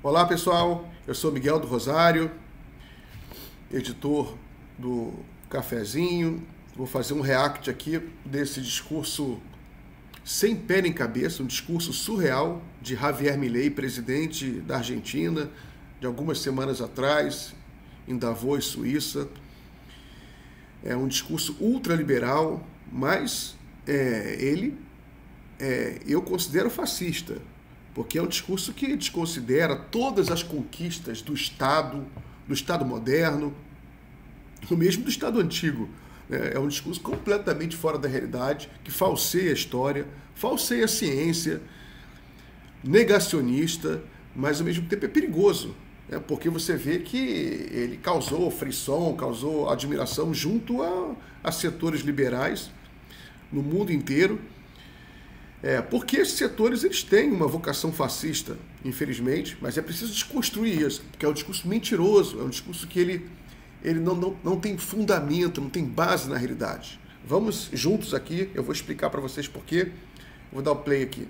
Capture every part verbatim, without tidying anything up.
Olá pessoal, eu sou Miguel do Rosário, editor do Cafezinho. Vou fazer um react aqui desse discurso sem pé nem cabeça, um discurso surreal de Javier Milei, presidente da Argentina, de algumas semanas atrás, em Davos, Suíça. É um discurso ultraliberal, mas é, ele é, eu considero fascista, porque é um discurso que desconsidera todas as conquistas do Estado, do Estado moderno, o mesmo do Estado antigo. É um discurso completamente fora da realidade, que falseia a história, falseia a ciência, negacionista, mas ao mesmo tempo é perigoso, né? Porque você vê que ele causou frisson, causou admiração junto a, a setores liberais no mundo inteiro. É, porque esses setores eles têm uma vocação fascista, infelizmente, mas é preciso desconstruir isso, porque é um discurso mentiroso, é um discurso que ele, ele não, não, não tem fundamento, não tem base na realidade. Vamos juntos aqui, eu vou explicar para vocês por quê. Vou dar o play aqui.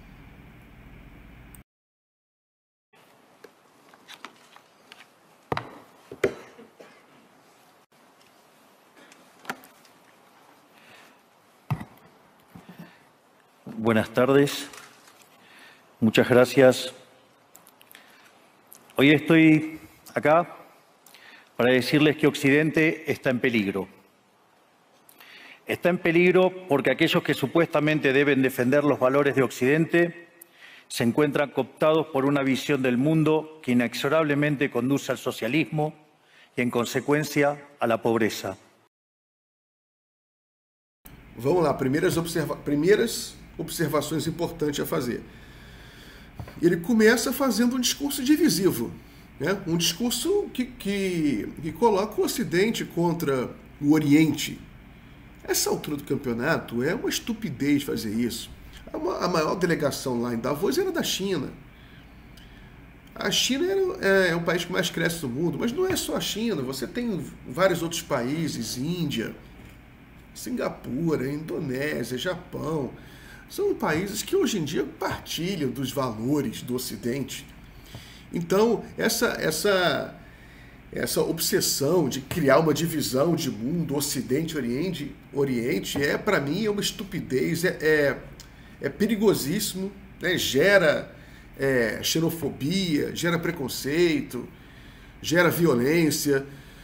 Buenas tardes, muchas gracias. Hoy estoy acá para decirles que Occidente está en peligro. Está en peligro porque aquellos que supuestamente deben defender los valores de Occidente se encuentran cooptados por una visión del mundo que inexorablemente conduce al socialismo y, en consecuencia, a la pobreza. Vamos lá, primeiras, observa primeiras observações importantes a fazer. Ele começa fazendo um discurso divisivo, né? Um discurso que, que, que coloca o Ocidente contra o Oriente. Essa altura do campeonato é uma estupidez fazer isso. A maior delegação lá em Davos era da China. A China é, é o país que mais cresce no mundo, mas não é só a China. Você tem vários outros países, Índia, Singapura, Indonésia, Japão. São países que hoje em dia partilham dos valores do Ocidente. Então, essa, essa, essa obsessão de criar uma divisão de mundo, Ocidente e Oriente, Oriente é, para mim, é uma estupidez, é, é, é perigosíssimo, né? Gera é, xenofobia, gera preconceito, gera violência,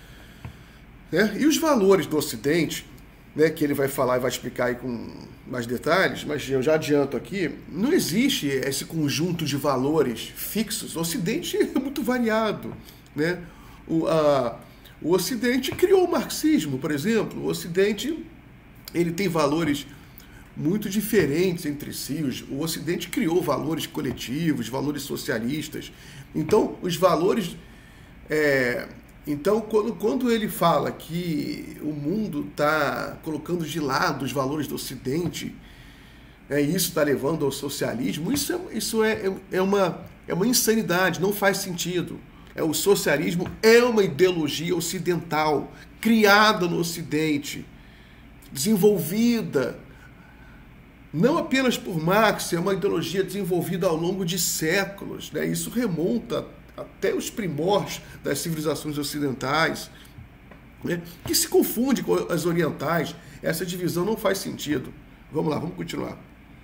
né? E os valores do Ocidente, né, que ele vai falar e vai explicar aí com mais detalhes, mas eu já adianto aqui, não existe esse conjunto de valores fixos. O Ocidente é muito variado, né? O, a, o Ocidente criou o marxismo, por exemplo. O Ocidente ele tem valores muito diferentes entre si. O Ocidente criou valores coletivos, valores socialistas. Então, os valores... É, Então, quando, quando ele fala que o mundo está colocando de lado os valores do Ocidente, é, isso está levando ao socialismo, isso, é, isso é, é, uma, é uma insanidade, não faz sentido. É, o socialismo é uma ideologia ocidental, criada no Ocidente, desenvolvida, não apenas por Marx, é uma ideologia desenvolvida ao longo de séculos, né? Isso remonta até os primórdios das civilizações ocidentais, né, que se confunde com as orientais. Essa divisão não faz sentido. Vamos lá, vamos continuar.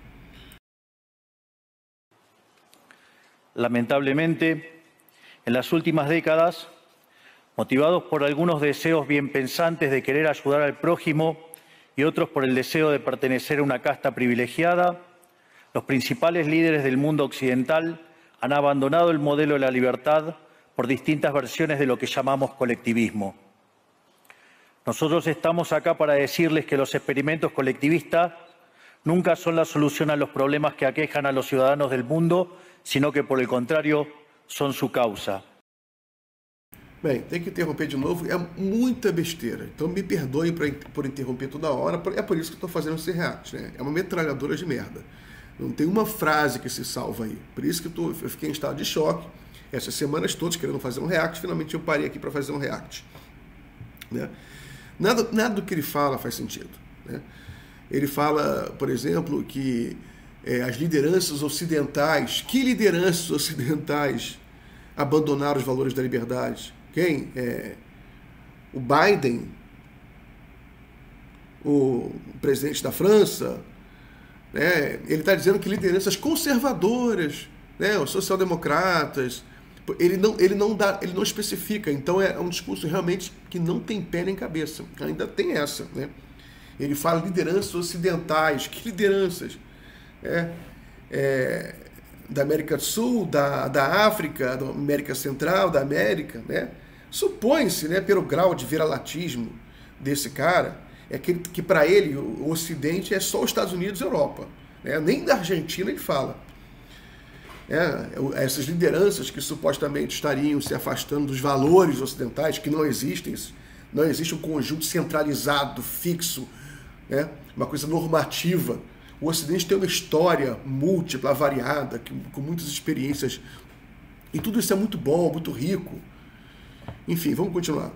Lamentablemente, en las últimas décadas, motivados por algunos deseos bien pensantes de querer ayudar al prójimo y otros por el deseo de pertenecer a una casta privilegiada, los principales líderes del mundo occidental han abandonado el modelo de la libertad por distintas versiones de lo que llamamos colectivismo. Nosotros estamos acá para decirles que los experimentos colectivistas nunca son la solución a los problemas que aquejan a los ciudadanos del mundo, sino que, por el contrario, son su causa. Bem, tem que interromper de novo, é muita besteira. Então me perdoem por interromper toda hora, é por isso que eu estou fazendo esse react, né? É uma metralhadora de merda. Não tem uma frase que se salva aí. Por isso que eu, tô, eu fiquei em estado de choque essas semanas todas querendo fazer um react. Finalmente eu parei aqui para fazer um react, né? Nada, nada do que ele fala faz sentido, né? Ele fala, por exemplo, que é, as lideranças ocidentais, que lideranças ocidentais abandonaram os valores da liberdade? Quem? É, o Biden, o presidente da França, né? Ele está dizendo que lideranças conservadoras, né? Os social-democratas, ele não, ele, não dá, ele não especifica, então é um discurso realmente que não tem pé nem cabeça, ainda tem essa, né? Ele fala lideranças ocidentais, que lideranças? É, é, da América do Sul, da, da África, da América Central, da América, né? Supõe-se, né, pelo grau de viralatismo desse cara, é que, que para ele o Ocidente é só os Estados Unidos e Europa, né? Nem da Argentina ele fala. É, essas lideranças que supostamente estariam se afastando dos valores ocidentais, que não existem, não existe um conjunto centralizado, fixo, né? Uma coisa normativa. O Ocidente tem uma história múltipla, variada, que, com muitas experiências, e tudo isso é muito bom, muito rico. Enfim, vamos continuar.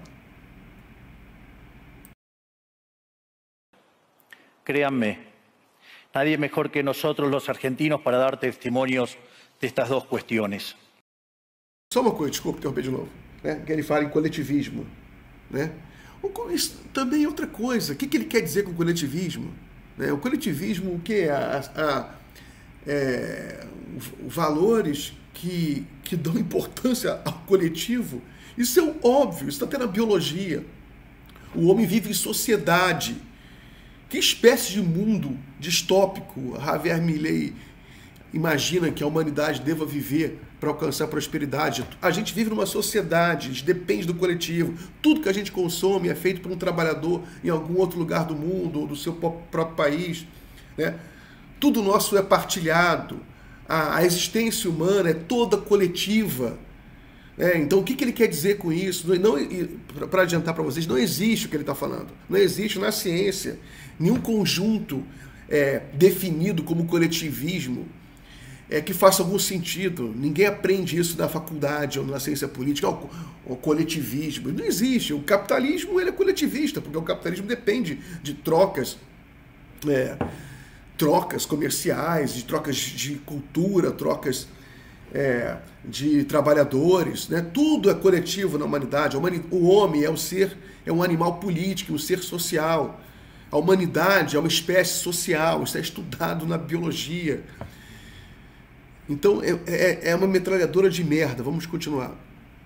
Créanme, nadie mejor que nosotros los argentinos para dar testimonios de estas dos cuestiones. Só uma coisa, desculpa interromper de novo, né? Que ele fala em coletivismo, né? Isso também é outra coisa. O que, que ele quer dizer com coletivismo? Né? O coletivismo, o que é? A, a, é valores que, que dão importância ao coletivo. Isso é óbvio, isso está até na biologia. O homem vive em sociedade. Que espécie de mundo distópico Javier Milei imagina que a humanidade deva viver para alcançar a prosperidade? A gente vive numa sociedade, a gente depende do coletivo. Tudo que a gente consome é feito por um trabalhador em algum outro lugar do mundo ou do seu próprio país, né? Tudo nosso é partilhado. A, a existência humana é toda coletiva. É, então, o que, que ele quer dizer com isso? Não, não, para adiantar para vocês, não existe o que ele está falando. Não existe na ciência nenhum conjunto é, definido como coletivismo é, que faça algum sentido. Ninguém aprende isso na faculdade ou na ciência política, o, o coletivismo. Não existe. O capitalismo ele é coletivista, porque o capitalismo depende de trocas, é, trocas comerciais, de trocas de cultura, trocas é, de trabalhadores, né? Tudo é coletivo na humanidade. O homem é um ser, é um animal político, um ser social. A humanidade é uma espécie social, isso é estudado na biologia. Então é, é, é uma metralhadora de merda. Vamos continuar.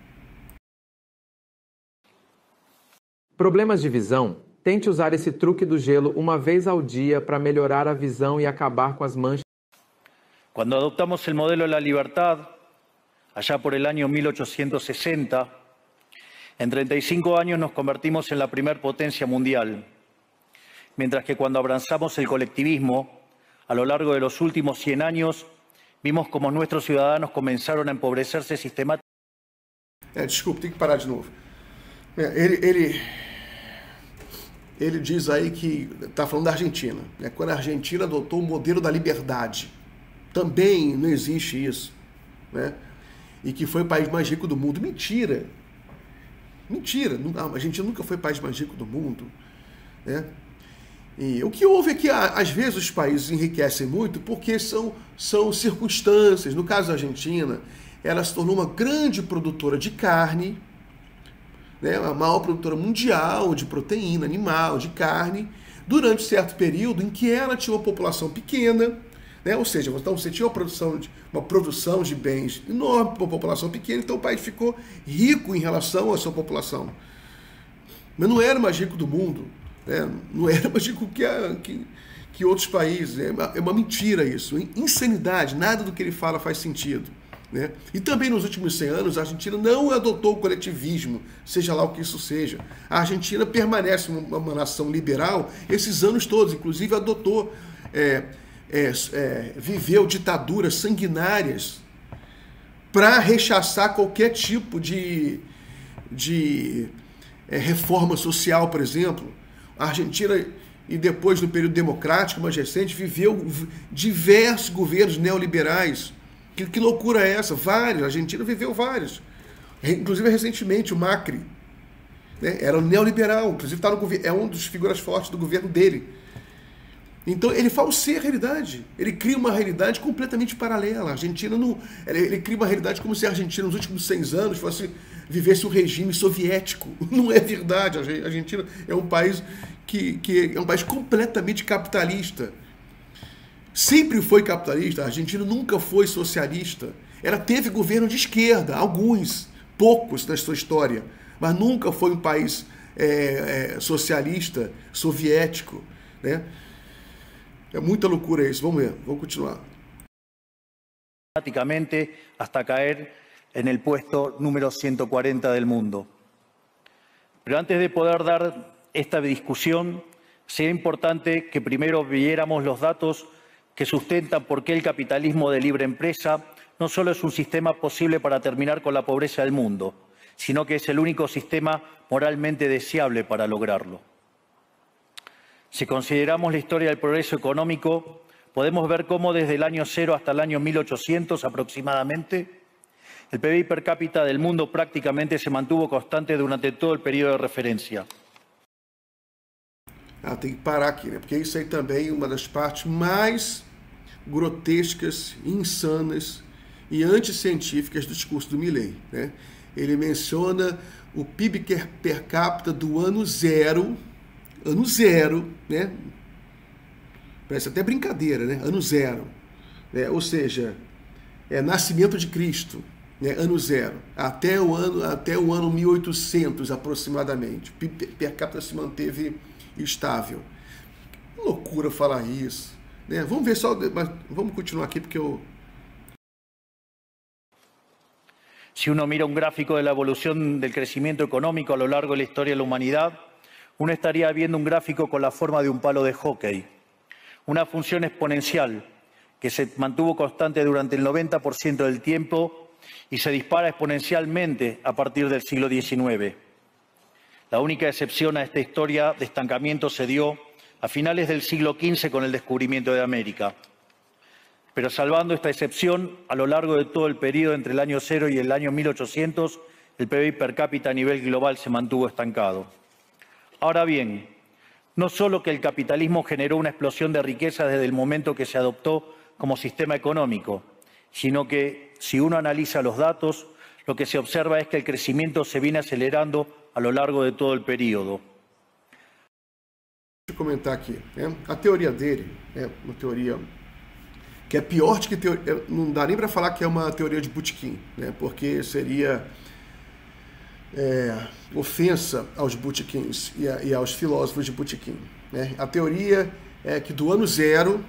Problemas de visão? Tente usar esse truque do gelo uma vez ao dia para melhorar a visão e acabar com as manchas. Cuando adoptamos el modelo de la libertad, allá por el año mil ochocientos sesenta, en treinta y cinco años nos convertimos en la primer potencia mundial, mientras que cuando abrazamos el colectivismo, a lo largo de los últimos cien años, vimos como nuestros ciudadanos comenzaron a empobrecerse sistemáticamente. É, desculpa, tem que parar de novo. É, ele, ele, ele diz aí que está falando da Argentina, né? Quando a Argentina adotou o modelo da liberdade. Também não existe isso, né? E que foi o país mais rico do mundo. Mentira! Mentira! A Argentina nunca foi o país mais rico do mundo, né? E o que houve é que, às vezes, os países enriquecem muito porque são, são circunstâncias. No caso da Argentina, ela se tornou uma grande produtora de carne, né? A maior produtora mundial de proteína animal, de carne, durante certo período em que ela tinha uma população pequena, né? Ou seja, então você tinha uma produção, de, uma produção de bens enorme para uma população pequena, então o país ficou rico em relação à sua população. Mas não era o mais rico do mundo, né? Não era mais rico que, a, que, que outros países. É uma, é uma mentira isso, insanidade, nada do que ele fala faz sentido, né? E também nos últimos cem anos a Argentina não adotou o coletivismo, seja lá o que isso seja. A Argentina permanece uma, uma nação liberal esses anos todos, inclusive adotou... É, É, é, viveu ditaduras sanguinárias para rechaçar qualquer tipo de, de é, reforma social, por exemplo. A Argentina, e depois no período democrático mais recente, viveu diversos governos neoliberais. Que, que loucura é essa? Vários. A Argentina viveu vários. Inclusive, recentemente, o Macri, né, era um neoliberal, inclusive tá no, é um dos figuras fortes do governo dele. Então ele falseia a realidade, ele cria uma realidade completamente paralela. A Argentina não, ele, ele cria uma realidade como se a Argentina nos últimos cem anos fosse vivesse um regime soviético. Não é verdade. A Argentina é um país que, que é um país completamente capitalista. Sempre foi capitalista. A Argentina nunca foi socialista. Ela teve governo de esquerda, alguns, poucos na sua história, mas nunca foi um país é, é, socialista, soviético, né? É muita loucura isso. Vamos ver, vamos continuar. Prácticamente hasta caer en el puesto número ciento cuarenta del mundo. Pero antes de poder dar esta discusión, sería importante que primero viéramos los datos que sustentan por qué el capitalismo de libre empresa no solo es un sistema posible para terminar con la pobreza del mundo, sino que es el único sistema moralmente deseable para lograrlo. Si consideramos la historia del progreso económico, podemos ver cómo desde el año cero hasta el año mil ochocientos aproximadamente, el P I B per cápita del mundo prácticamente se mantuvo constante durante todo el periodo de referencia. Ah, tem que parar aqui, né? Porque isso aí também é uma das partes mais grotescas, insanas e anticientíficas do discurso do Milei, né? Ele menciona o P I B per capita do ano zero, ano zero, né? Parece até brincadeira, né? Ano zero, né? Ou seja, é nascimento de Cristo, né? Ano zero, até o ano até o ano mil e oitocentos aproximadamente. O P I B per capita se manteve estável. Loucura falar isso, né? Vamos ver só, mas vamos continuar aqui porque eu Si uno mira un gráfico de la evolución del crecimiento económico a lo largo de la historia de la humanidad, uno estaría viendo un gráfico con la forma de un palo de hockey, una función exponencial que se mantuvo constante durante el noventa por ciento del tiempo y se dispara exponencialmente a partir del siglo diecinueve. La única excepción a esta historia de estancamiento se dio a finales del siglo quince con el descubrimiento de América. Pero salvando esta excepción, a lo largo de todo el periodo entre el año cero y el año mil ochocientos, el P I B per cápita a nivel global se mantuvo estancado. Ahora bien, no solo que el capitalismo generó una explosión de riqueza desde el momento que se adoptó como sistema económico, sino que, si uno analiza los datos, lo que se observa es que el crecimiento se viene acelerando a lo largo de todo el período. Deixa eu comentar aqui, né? A teoria dele é uma teoria que é pior do que teoria, não dá nem para falar que é uma teoria de Botequim, né? Porque seria é, ofensa aos Botequins e, a, e aos filósofos de Botequim, né? A teoria é que do ano zero,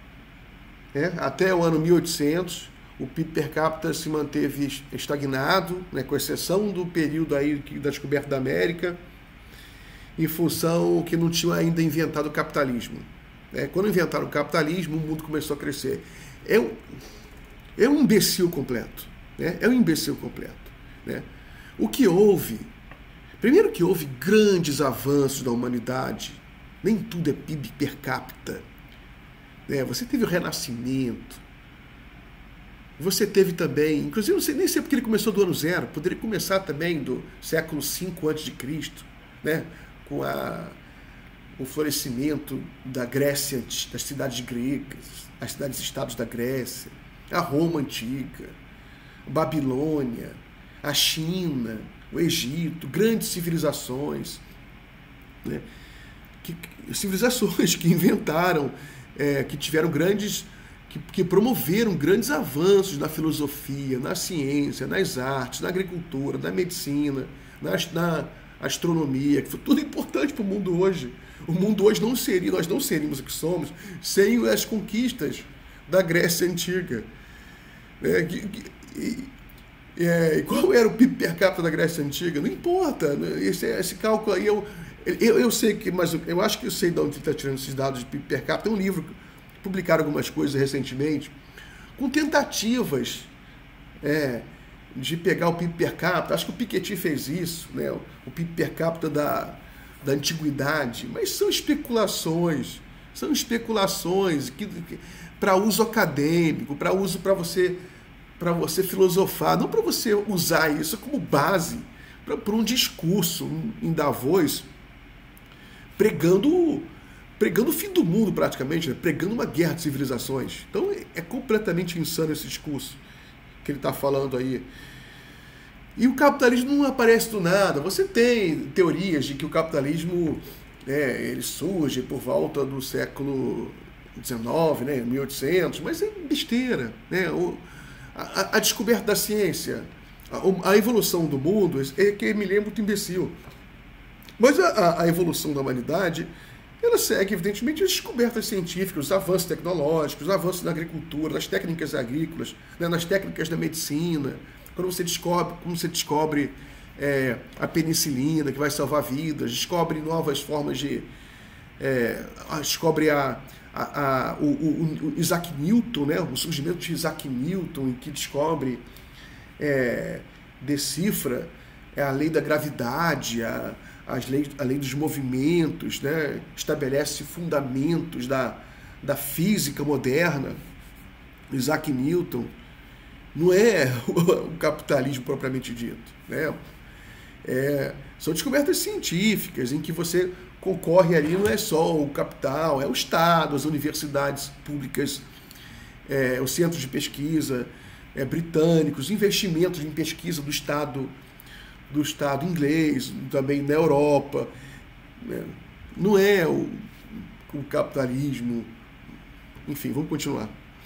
né, até o ano mil e oitocentos, o P I B per capita se manteve estagnado, né, com exceção do período aí da descoberta da América, em função que não tinham ainda inventado o capitalismo. É, quando inventaram o capitalismo, o mundo começou a crescer. É um, é um imbecil completo. Né? É um imbecil completo. Né? O que houve... Primeiro que houve grandes avanços da humanidade. Nem tudo é P I B per capita. Né? Você teve o Renascimento. Você teve também... Inclusive, não sei, nem sei porque ele começou do ano zero. Poderia começar também do século cinco antes de Cristo. Né? Com a... o florescimento da Grécia, das cidades gregas, as cidades-estados da Grécia, a Roma antiga, a Babilônia, a China, o Egito, grandes civilizações, né? que, civilizações que inventaram, é, que tiveram grandes, que, que promoveram grandes avanços na filosofia, na ciência, nas artes, na agricultura, na medicina, na, na astronomia, que foi tudo importante para o mundo hoje. O mundo hoje não seria, nós não seríamos o que somos sem as conquistas da Grécia Antiga. É, e, é, e qual era o P I B per capita da Grécia Antiga? Não importa. Esse, esse cálculo aí, eu, eu, eu sei que, mas eu acho que eu sei de onde está tirando esses dados de P I B per capita. Tem um livro, publicaram algumas coisas recentemente, com tentativas é, de pegar o P I B per capita. Acho que o Piketty fez isso, né? O P I B per capita da... da antiguidade, mas são especulações, são especulações que, que, para uso acadêmico, para uso para você, para você filosofar, não para você usar isso como base para um discurso em Davos, pregando, pregando o fim do mundo praticamente, né? Pregando uma guerra de civilizações. Então é completamente insano esse discurso que ele está falando aí. E o capitalismo não aparece do nada. Você tem teorias de que o capitalismo, né, ele surge por volta do século dezenove, né, mil e oitocentos, mas é besteira, né? O, a, a descoberta da ciência, a, a evolução do mundo é que me lembra muito imbecil. Mas a, a evolução da humanidade, ela segue, evidentemente, as descobertas científicas, os avanços tecnológicos, os avanços na agricultura, nas técnicas agrícolas, né, nas técnicas da medicina. Quando você descobre, como você descobre é, a penicilina, que vai salvar vidas, descobre novas formas de... É, descobre a, a, a, o, o, o Isaac Newton, né, o surgimento de Isaac Newton, em que descobre, é, decifra a lei da gravidade, a, as leis, a lei dos movimentos, né, estabelece fundamentos da, da física moderna. Isaac Newton não é o capitalismo propriamente dito, né? É, são descobertas científicas em que você concorre ali, não é só o capital, é o Estado, as universidades públicas, é, os centros de pesquisa é, britânicos, investimentos em pesquisa do Estado, do Estado inglês, também na Europa, né? Não é o, o capitalismo. Enfim, vamos continuar.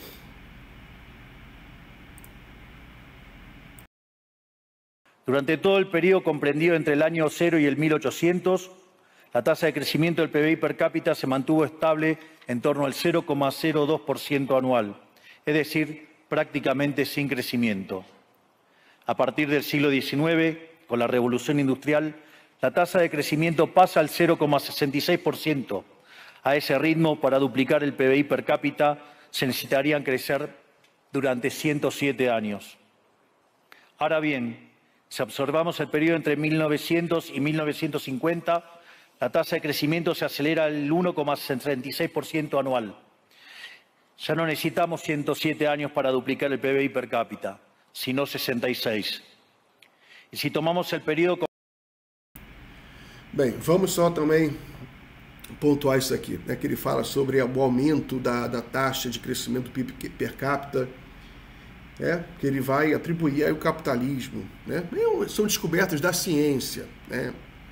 Durante todo el periodo comprendido entre el año cero y el mil ochocientos, la tasa de crecimiento del P B I per cápita se mantuvo estable en torno al cero coma cero dos por ciento anual, es decir, prácticamente sin crecimiento. A partir del siglo diecinueve, con la revolución industrial, la tasa de crecimiento pasa al cero coma sesenta y seis por ciento. A ese ritmo, para duplicar el P B I per cápita, se necesitarían crecer durante ciento siete años. Ahora bien, si observamos el periodo entre mil novecientos y mil novecientos cincuenta, la tasa de crecimiento se acelera al uno coma sesenta y seis por ciento anual. Ya no necesitamos ciento siete años para duplicar el P B I per cápita, sino sesenta y seis. E se tomamos o período... Bem, vamos só também pontuar isso aqui, né, que ele fala sobre o aumento da, da taxa de crescimento do P I B per capita, é, que ele vai atribuir aí o capitalismo, né? São descobertas da ciência, né?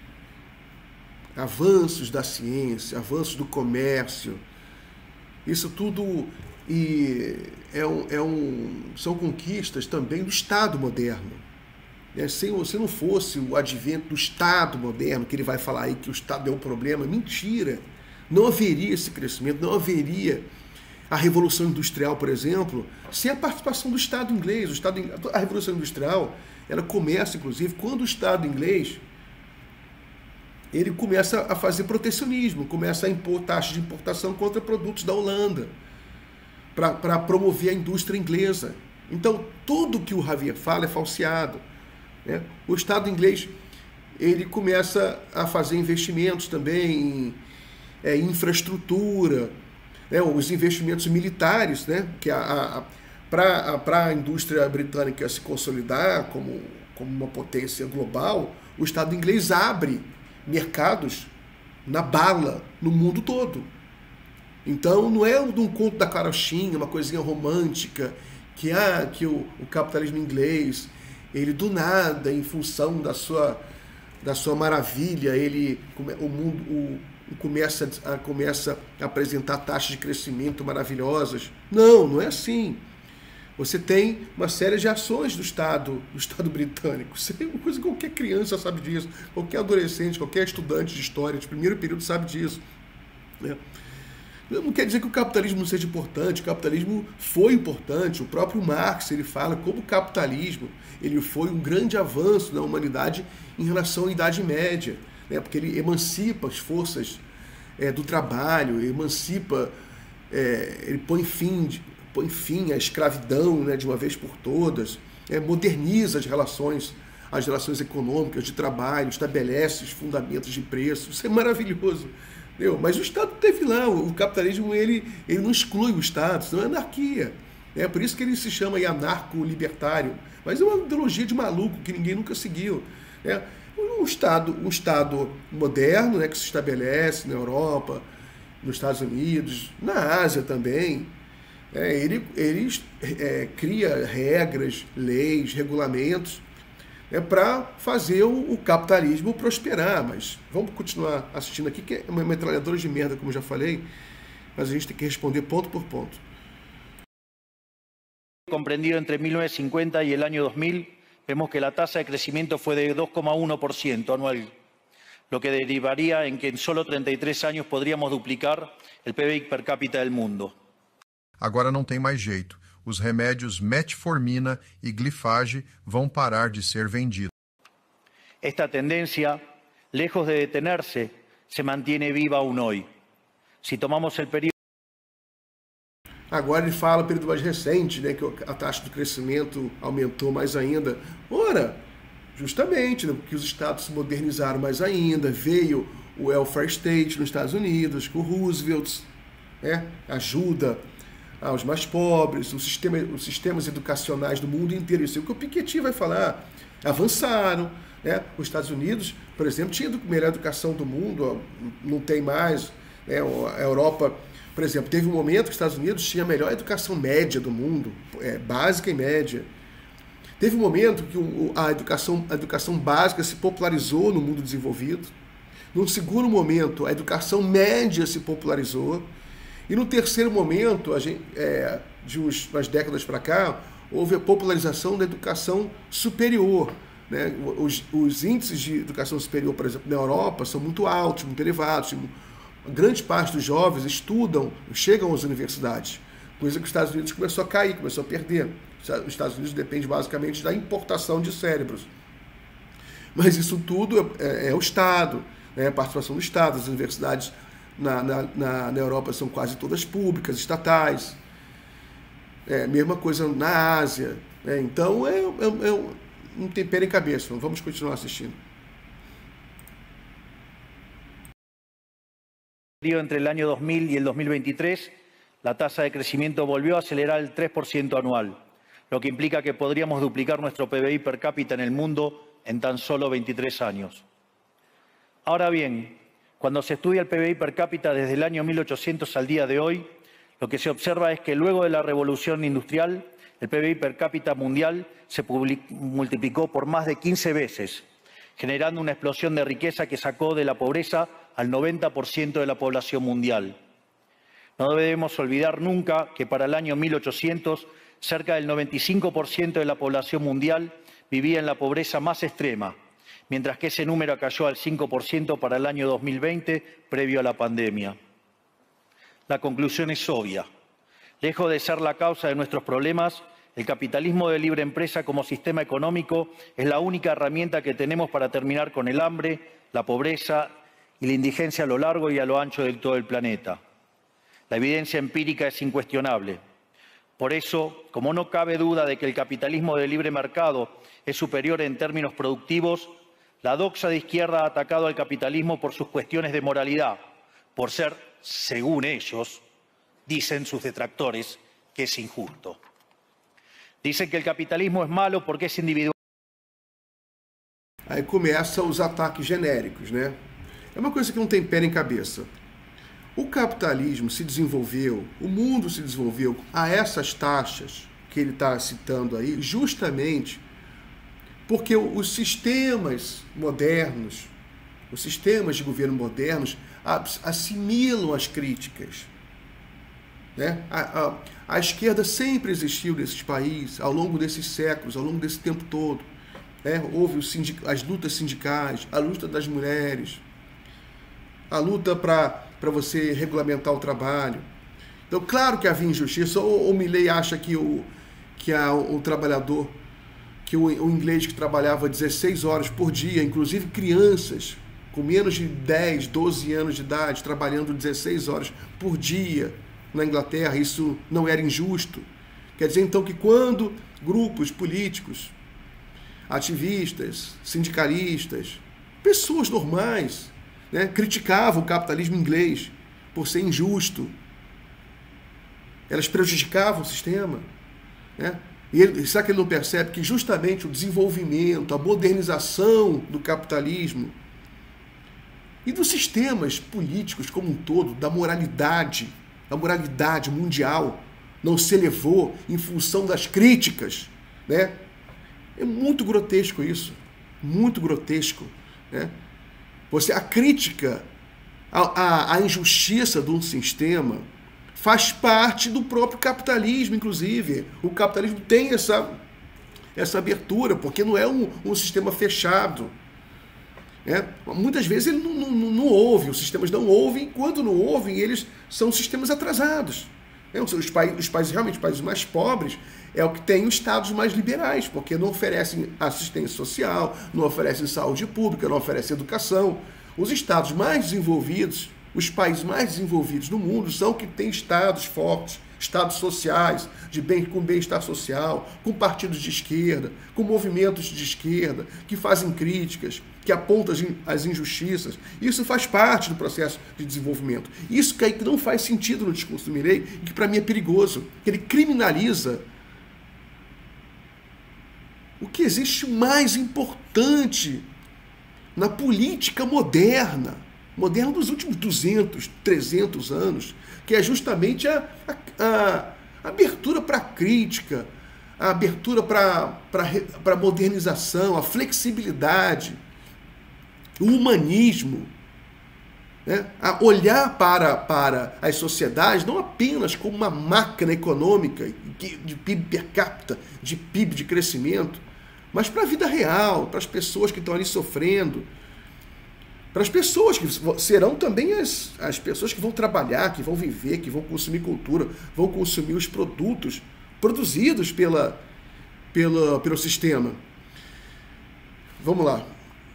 Avanços da ciência, avanços do comércio, isso tudo e é um, é um, são conquistas também do Estado moderno. É, se, se não fosse o advento do Estado moderno, que ele vai falar aí que o Estado é um problema, mentira. Não haveria esse crescimento, não haveria a Revolução Industrial, por exemplo, sem a participação do Estado inglês. O Estado, a Revolução Industrial, ela começa, inclusive, quando o Estado inglês ele começa a fazer protecionismo, começa a impor taxas de importação contra produtos da Holanda, para promover a indústria inglesa. Então, tudo que o Javier fala é falseado. Né? O Estado inglês ele começa a fazer investimentos também em é, infraestrutura, né? Os investimentos militares, né? Que a, a, para a indústria britânica se consolidar como, como uma potência global, o Estado inglês abre mercados na bala no mundo todo. Então não é um conto da carochinha, uma coisinha romântica, que, ah, que o, o capitalismo inglês, ele do nada, em função da sua, da sua maravilha, ele, o mundo o, começa, a, começa a apresentar taxas de crescimento maravilhosas. Não, não é assim. Você tem uma série de ações do Estado, do Estado britânico. Isso é uma coisa que qualquer criança sabe disso, qualquer adolescente, qualquer estudante de história de primeiro período sabe disso. Né? Não quer dizer que o capitalismo não seja importante, o capitalismo foi importante. O próprio Marx ele fala como o capitalismo ele foi um grande avanço na humanidade em relação à Idade Média, né? Porque ele emancipa as forças é, do trabalho, emancipa, é, ele põe fim, põe fim à escravidão, né, de uma vez por todas, é, moderniza as relações, as relações econômicas de trabalho, estabelece os fundamentos de preço. Isso é maravilhoso. Entendeu? Mas o Estado teve lá, o capitalismo ele, ele não exclui o Estado, senão é anarquia. É por isso que ele se chama anarco-libertário. Mas é uma ideologia de maluco que ninguém nunca seguiu. Um Estado, um Estado moderno, né, que se estabelece na Europa, nos Estados Unidos, na Ásia também. É, ele ele é, cria regras, leis, regulamentos é, para fazer o, o capitalismo prosperar. Mas vamos continuar assistindo aqui, que é uma metralhadora de merda, como já falei, mas a gente tem que responder ponto por ponto. Comprendido entre mil novecientos cincuenta y el año dos mil, vemos que la tasa de crecimiento fue de dos coma uno por ciento anual, lo que derivaría en que en solo treinta y tres años podríamos duplicar el P B I per cápita del mundo. Agora não tem mais jeito. Os remédios metformina e glifage vão parar de ser vendidos. Esta tendencia, lejos de detenerse, se mantiene viva aún hoy. Si tomamos el período... Agora ele fala o período mais recente, né, que a taxa de crescimento aumentou mais ainda. Ora, justamente, né, porque os estados se modernizaram mais ainda, veio o welfare state nos Estados Unidos, com o Roosevelt, né, ajuda aos mais pobres, o sistema, os sistemas educacionais do mundo inteiro. Isso é o que o Piketty vai falar. Avançaram, né? Os Estados Unidos, por exemplo, tinha a melhor educação do mundo, não tem mais, né? A Europa, por exemplo, teve um momento que os Estados Unidos tinha a melhor educação média do mundo, é, básica e média. Teve um momento que o, a, educação, a educação básica se popularizou no mundo desenvolvido. Num segundo momento, a educação média se popularizou. E no terceiro momento, a gente, é, de uns, umas décadas para cá, houve a popularização da educação superior. Né? Os, os índices de educação superior, por exemplo, na Europa, são muito altos, muito elevados. Grande parte dos jovens estudam, chegam às universidades, coisa que os Estados Unidos começou a cair, começou a perder. Os Estados Unidos depende basicamente da importação de cérebros. Mas isso tudo é, é, é o Estado, né? A participação do Estado, as universidades Na, na, na, na Europa são quase todas públicas, estatais. É, mesma coisa na Ásia. É, então é, é, é um tempero em cabeça. Vamos continuar assistindo. Entre el año dos mil y el dos mil veintitrés, la tasa de crecimiento volvió a acelerar el tres por ciento anual, lo que implica que podríamos duplicar nuestro P B I per cápita en el mundo en tan solo veintitrés años. Ahora bien, cuando se estudia el P B I per cápita desde el año mil ochocientos al día de hoy, lo que se observa es que luego de la revolución industrial, el P B I per cápita mundial se multiplicó por más de quince veces, generando una explosión de riqueza que sacó de la pobreza al noventa por ciento de la población mundial. No debemos olvidar nunca que para el año mil ochocientos, cerca del noventa y cinco por ciento de la población mundial vivía en la pobreza más extrema, mientras que ese número cayó al cinco por ciento para el año dos mil veinte, previo a la pandemia. La conclusión es obvia. Lejos de ser la causa de nuestros problemas, el capitalismo de libre empresa como sistema económico es la única herramienta que tenemos para terminar con el hambre, la pobreza y la indigencia a lo largo y a lo ancho de todo el planeta. La evidencia empírica es incuestionable. Por eso, como no cabe duda de que el capitalismo de libre mercado es superior en términos productivos, la doxa de izquierda ha atacado al capitalismo por sus cuestiones de moralidad, por ser, según ellos, dicen sus detractores, que es injusto. Dicen que el capitalismo es malo porque es individual. Aí começam os ataques genéricos, né? É uma coisa que não tem pé nem cabeça. O capitalismo se desenvolveu, o mundo se desenvolveu a essas taxas que ele está citando aí, justamente porque os sistemas modernos, os sistemas de governo modernos assimilam as críticas. Né? A, a, a esquerda sempre existiu nesses países, ao longo desses séculos, ao longo desse tempo todo. Né? Houve os sindic... as lutas sindicais, a luta das mulheres, a luta para você regulamentar o trabalho. Então, claro que havia injustiça. O, o Milley acha que o, que a, o trabalhador, que o, o inglês que trabalhava dezesseis horas por dia, inclusive crianças com menos de dez, doze anos de idade, trabalhando dezesseis horas por dia na Inglaterra, isso não era injusto. Quer dizer, então, que quando grupos políticos, ativistas, sindicalistas, pessoas normais, né, criticavam o capitalismo inglês por ser injusto, elas prejudicavam o sistema, né? E ele, será que ele não percebe que justamente o desenvolvimento, a modernização do capitalismo e dos sistemas políticos como um todo, da moralidade, a moralidade mundial não se elevou em função das críticas, né? É muito grotesco isso, muito grotesco, né? Você, a crítica à, à injustiça de um sistema faz parte do próprio capitalismo, inclusive. O capitalismo tem essa, essa abertura, porque não é um, um sistema fechado. É, muitas vezes ele não, não, não ouve, os sistemas não ouvem, quando não ouvem, eles são sistemas atrasados. É, os, países, os países, realmente, os países mais pobres, é o que tem os estados mais liberais, porque não oferecem assistência social, não oferecem saúde pública, não oferecem educação. Os estados mais desenvolvidos, os países mais desenvolvidos do mundo, são que têm estados fortes, estados sociais, de bem, com bem-estar social, com partidos de esquerda, com movimentos de esquerda, que fazem críticas, que apontam as injustiças. Isso faz parte do processo de desenvolvimento. Isso que aí não faz sentido no discurso do Milei, que para mim é perigoso, que ele criminaliza o que existe mais importante na política moderna, moderna dos últimos duzentos, trezentos anos, que é justamente a, a, a abertura para a crítica, a abertura para a modernização, a flexibilidade, o humanismo, né? A olhar para, para as sociedades não apenas como uma máquina econômica de P I B per capita, de P I B de crescimento, mas para a vida real, para as pessoas que estão ali sofrendo, para as pessoas que serão também as, as pessoas que vão trabalhar, que vão viver, que vão consumir cultura, vão consumir os produtos produzidos pela, pela, pelo sistema. Vamos lá.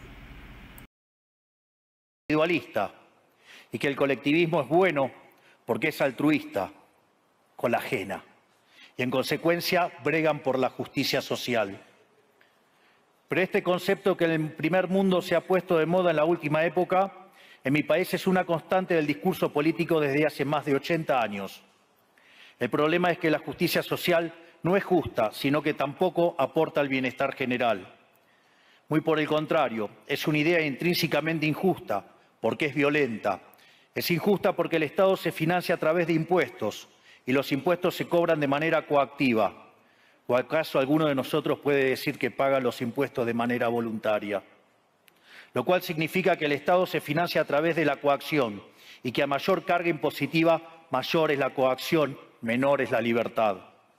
Individualista y que el colectivismo es bueno porque es altruista con la ajena y en consecuencia bregan por la justicia social. Pero este concepto que en el primer mundo se ha puesto de moda en la última época, en mi país es una constante del discurso político desde hace más de ochenta años. El problema es que la justicia social no es justa, sino que tampoco aporta al bienestar general. Muy por el contrario, es una idea intrínsecamente injusta, porque es violenta. Es injusta porque el Estado se financia a través de impuestos y los impuestos se cobran de manera coactiva. ¿O acaso alguno de nosotros puede decir que paga los impuestos de manera voluntaria? Lo cual significa que el Estado se financia a través de la coacción y que a mayor carga impositiva, mayor es la coacción, menor es la libertad.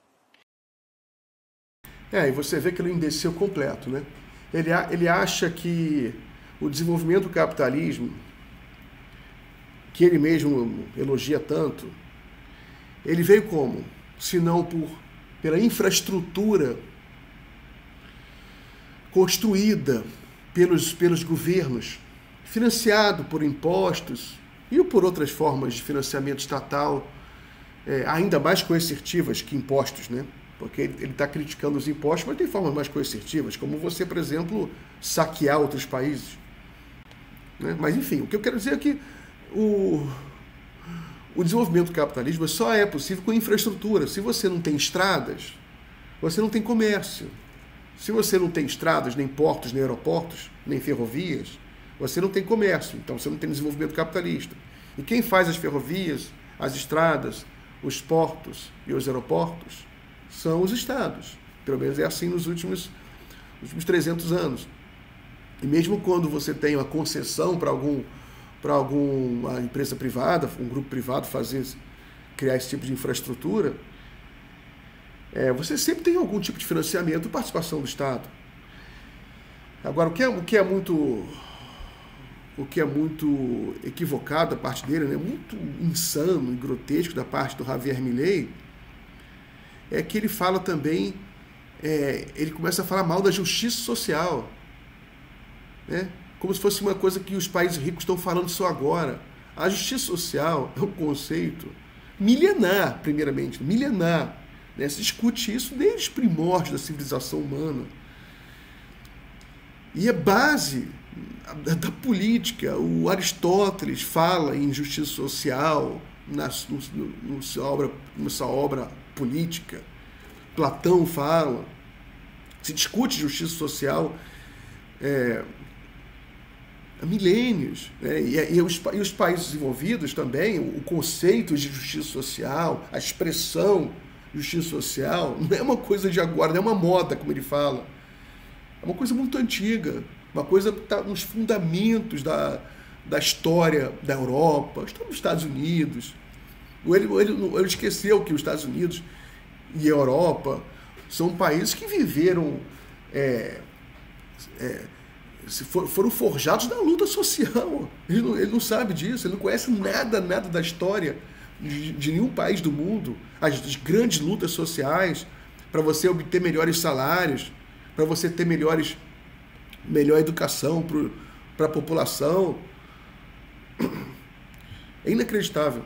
É, e você vê que ele endeceu completo, né? Ele, ele acha que o desenvolvimento do capitalismo, que ele mesmo elogia tanto, ele veio como? Se não por, pela infraestrutura construída pelos, pelos governos, financiado por impostos e por outras formas de financiamento estatal, é, ainda mais coercitivas que impostos, né? Porque ele está criticando os impostos, mas tem formas mais coercitivas, como você, por exemplo, saquear outros países. Né? Mas, enfim, o que eu quero dizer é que o, o desenvolvimento do capitalismo só é possível com infraestrutura. Se você não tem estradas, você não tem comércio. Se você não tem estradas, nem portos, nem aeroportos, nem ferrovias, você não tem comércio. Então, você não tem desenvolvimento capitalista. E quem faz as ferrovias, as estradas, os portos e os aeroportos são os estados. Pelo menos é assim nos últimos, últimos trezentos anos. E mesmo quando você tem uma concessão para algum, para alguma empresa privada, um grupo privado fazer, criar esse tipo de infraestrutura, é, você sempre tem algum tipo de financiamento e participação do Estado. Agora, o que é, o que é muito o que é muito equivocado da parte dele, né, muito insano e grotesco da parte do Javier Milei, é que ele fala também, é, ele começa a falar mal da justiça social, né? Como se fosse uma coisa que os países ricos estão falando só agora. A justiça social é um conceito milenar, primeiramente, milenar. Né? Se discute isso desde os primórdios da civilização humana. E é base da, da política. O Aristóteles fala em justiça social na, no, no, sua obra, na sua obra política. Platão fala. Se discute justiça social é, há milênios. Né? E, e, os, e os países desenvolvidos também, o conceito de justiça social, a expressão justiça social, não é uma coisa de agora, não é uma moda, como ele fala. É uma coisa muito antiga, uma coisa que está nos fundamentos da, da história da Europa, está nos Estados Unidos. Ele, ele, ele esqueceu que os Estados Unidos e a Europa são países que viveram, é, é, foram forjados na luta social. Ele não, ele não sabe disso, ele não conhece nada, nada da história de, de nenhum país do mundo, as, as grandes lutas sociais para você obter melhores salários, para você ter melhores, melhor educação para a população. É inacreditável.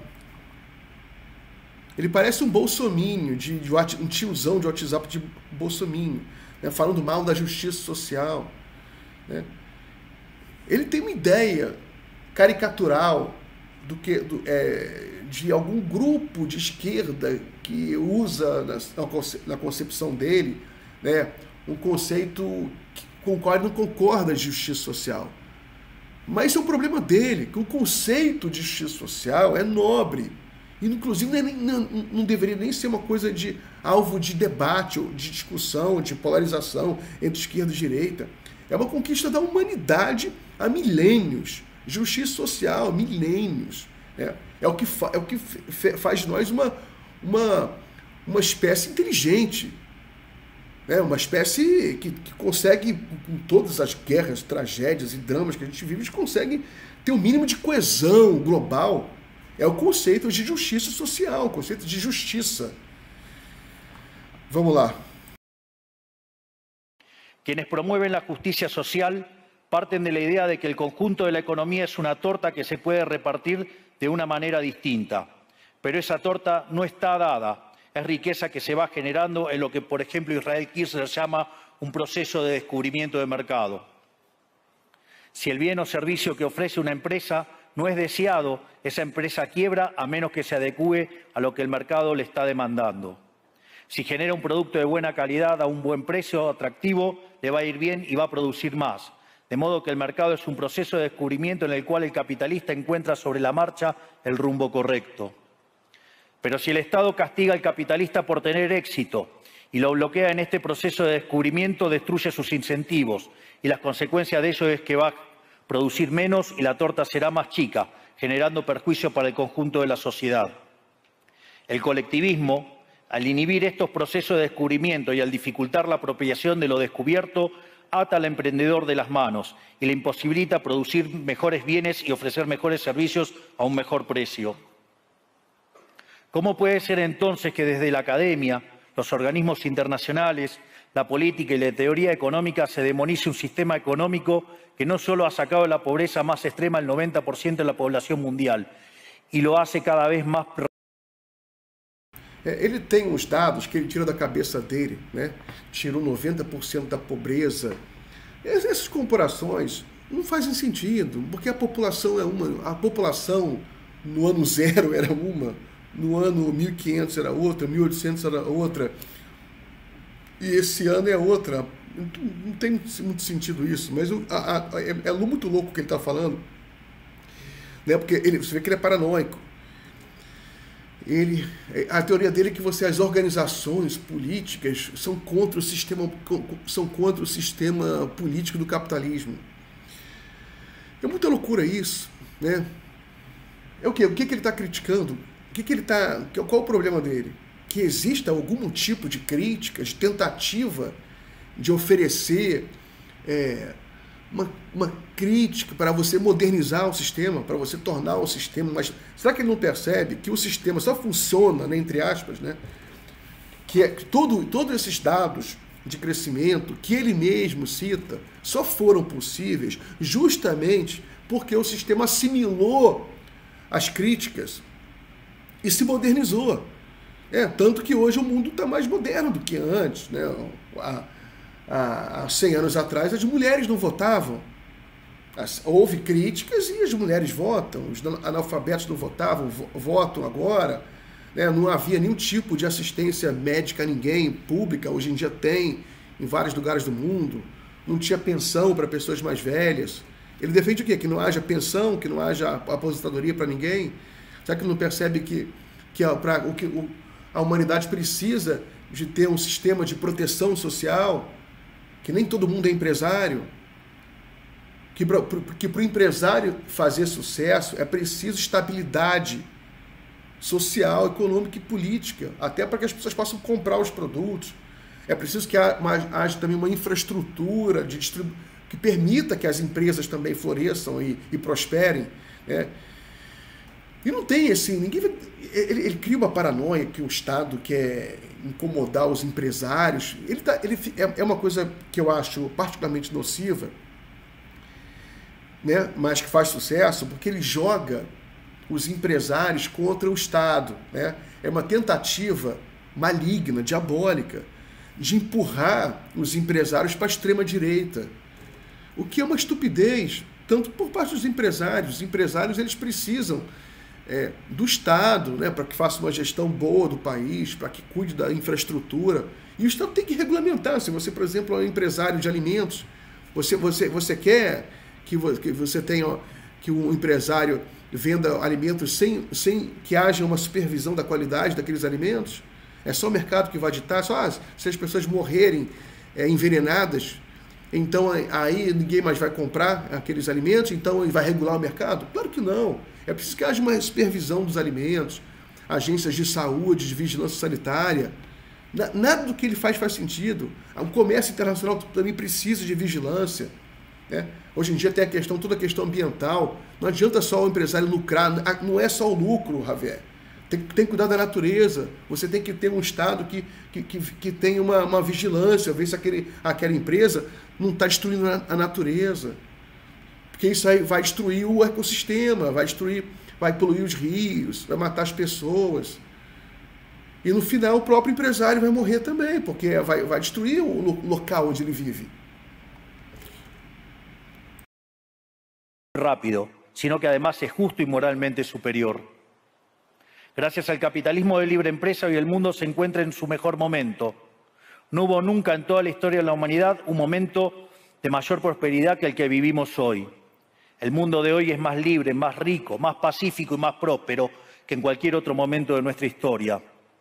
Ele parece um bolsominho, de, de, um tiozão de WhatsApp de bolsominho, né, falando mal da justiça social. Né. Ele tem uma ideia caricatural do que, do, é, de algum grupo de esquerda que usa na, na concepção dele, né, um conceito com o qual ele não concorda de justiça social. Mas isso é um problema dele, que o conceito de justiça social é nobre. E, inclusive, não, não deveria nem ser uma coisa de alvo de debate, ou de discussão, de polarização entre esquerda e direita. É uma conquista da humanidade há milênios. Justiça social, milênios. Né? É o que, fa é o que faz de nós uma, uma, uma espécie inteligente. Né? Uma espécie que, que consegue, com todas as guerras, tragédias e dramas que a gente vive, a gente consegue ter um mínimo de coesão global. É o conceito de justiça social, o conceito de justiça. Vamos lá. Quienes promueven la justicia social parten de la idea de que el conjunto de la economía es una torta que se puede repartir de una manera distinta. Pero esa torta no está dada. Es riqueza que se va generando en lo que, por ejemplo, Israel Kirzler llama un proceso de descubrimiento de mercado. Si el bien o servicio que ofrece una empresa no es deseado, esa empresa quiebra a menos que se adecúe a lo que el mercado le está demandando. Si genera un producto de buena calidad a un buen precio atractivo, le va a ir bien y va a producir más. De modo que el mercado es un proceso de descubrimiento en el cual el capitalista encuentra sobre la marcha el rumbo correcto. Pero si el Estado castiga al capitalista por tener éxito y lo bloquea en este proceso de descubrimiento, destruye sus incentivos y las consecuencias de ello es que va a producir menos y la torta será más chica, generando perjuicio para el conjunto de la sociedad. El colectivismo, al inhibir estos procesos de descubrimiento y al dificultar la apropiación de lo descubierto, ata al emprendedor de las manos y le imposibilita producir mejores bienes y ofrecer mejores servicios a un mejor precio. ¿Cómo puede ser entonces que desde la academia, los organismos internacionales, la política y la teoría económica se demonice un sistema económico que no solo ha sacado de la pobreza más extrema al noventa por ciento de la población mundial y lo hace cada vez más... Ele tem uns dados que ele tira da cabeça dele, né? Tirou noventa por cento da pobreza. Essas comparações não fazem sentido, porque a população é uma. A população no ano zero era uma, no ano mil e quinhentos era outra, mil e oitocentos era outra, e esse ano é outra. Não tem muito sentido isso, mas a, a, é, é muito louco o que ele está falando, né? Porque ele, você vê que ele é paranoico. Ele, a teoria dele é que você, as organizações políticas são contra o sistema, são contra o sistema político do capitalismo. É muita loucura isso, né? É o quê? O que, que ele está criticando? O que, que ele tá, qual o problema dele? Que exista algum tipo de crítica, de tentativa de oferecer é, uma, uma crítica para você modernizar o sistema, para você tornar o sistema mais... Será que ele não percebe que o sistema só funciona, né, entre aspas, né, que é, todo, todos esses dados de crescimento que ele mesmo cita só foram possíveis justamente porque o sistema assimilou as críticas e se modernizou. É, tanto que hoje o mundo está mais moderno do que antes, né? Há, há cem anos atrás as mulheres não votavam. Houve críticas e as mulheres votam, os analfabetos não votavam, votam agora. Né? Não havia nenhum tipo de assistência médica a ninguém, pública, hoje em dia tem, em vários lugares do mundo. Não tinha pensão para pessoas mais velhas. Ele defende o quê? Que não haja pensão, que não haja aposentadoria para ninguém? Será que ele não percebe que, que, a, pra, o, que o, a humanidade precisa de ter um sistema de proteção social? Que nem todo mundo é empresário? Que para o empresário fazer sucesso é preciso estabilidade social, econômica e política, até para que as pessoas possam comprar os produtos. É preciso que haja também uma infraestrutura de distribuição que permita que as empresas também floresçam e, e prosperem, né? E não tem assim, ninguém vai, ele, ele cria uma paranoia que o Estado quer incomodar os empresários. Ele tá, ele, é, é uma coisa que eu acho particularmente nociva, né? Mas que faz sucesso, porque ele joga os empresários contra o Estado, né? É uma tentativa maligna, diabólica, de empurrar os empresários para a extrema-direita, o que é uma estupidez, tanto por parte dos empresários. Os empresários eles precisam é, do Estado, né, para que faça uma gestão boa do país, para que cuide da infraestrutura, e o Estado tem que regulamentar. Se você, por exemplo, é um empresário de alimentos, você, você, você quer que você tenha, que o empresário venda alimentos sem, sem que haja uma supervisão da qualidade daqueles alimentos? É só o mercado que vai ditar? Só ah, se as pessoas morrerem é, envenenadas, então aí ninguém mais vai comprar aqueles alimentos, então ele vai regular o mercado? Claro que não. É preciso que haja uma supervisão dos alimentos, agências de saúde, de vigilância sanitária. Nada do que ele faz faz sentido. O comércio internacional também precisa de vigilância, né? Hoje em dia tem a questão, toda a questão ambiental. Não adianta só o empresário lucrar, não é só o lucro, Javier. Tem, tem que cuidar da natureza. Você tem que ter um Estado que, que, que, que tenha uma, uma vigilância, ver se aquele, aquela empresa não está destruindo a natureza. Porque isso aí vai destruir o ecossistema, vai destruir, vai poluir os rios, vai matar as pessoas. E no final o próprio empresário vai morrer também, porque vai, vai destruir o local onde ele vive. Rápido, sino que además es justo y moralmente superior. Gracias al capitalismo de libre empresa, hoy el mundo se encuentra en su mejor momento. No hubo nunca en toda la historia de la humanidad un momento de mayor prosperidad que el que vivimos hoy. El mundo de hoy es más libre, más rico, más pacífico y más próspero que en cualquier otro momento de nuestra historia.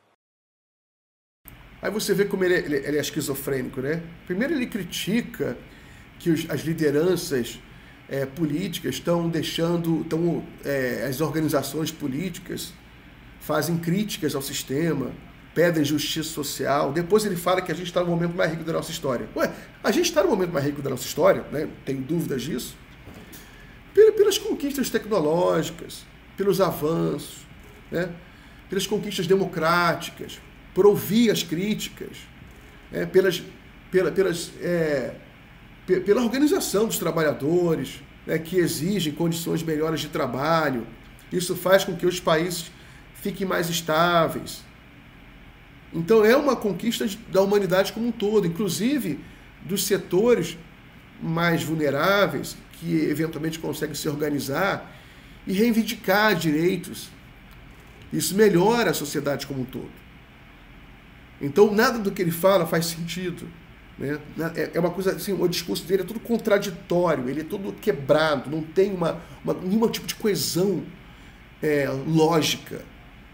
Aí você vê como ele é, ele é esquizofrênico, né? Primeiro ele critica que os, as lideranças é, políticas estão deixando, estão, é, as organizações políticas fazem críticas ao sistema, pedem justiça social. Depois ele fala que a gente está no momento mais rico da nossa história. Ué, a gente está no momento mais rico da nossa história, né? Não tenho dúvidas disso. Pelas conquistas tecnológicas, pelos avanços, né? Pelas conquistas democráticas, por ouvir as críticas, é, pelas, pela, pelas, é, pela organização dos trabalhadores, né, que exigem condições melhores de trabalho. Isso faz com que os países fiquem mais estáveis. Então é uma conquista da humanidade como um todo, inclusive dos setores mais vulneráveis, que eventualmente conseguem se organizar e reivindicar direitos. Isso melhora a sociedade como um todo. Então nada do que ele fala faz sentido, né? É uma coisa assim, o discurso dele é todo contraditório, ele é todo quebrado, não tem uma, uma, nenhum tipo de coesão é, lógica.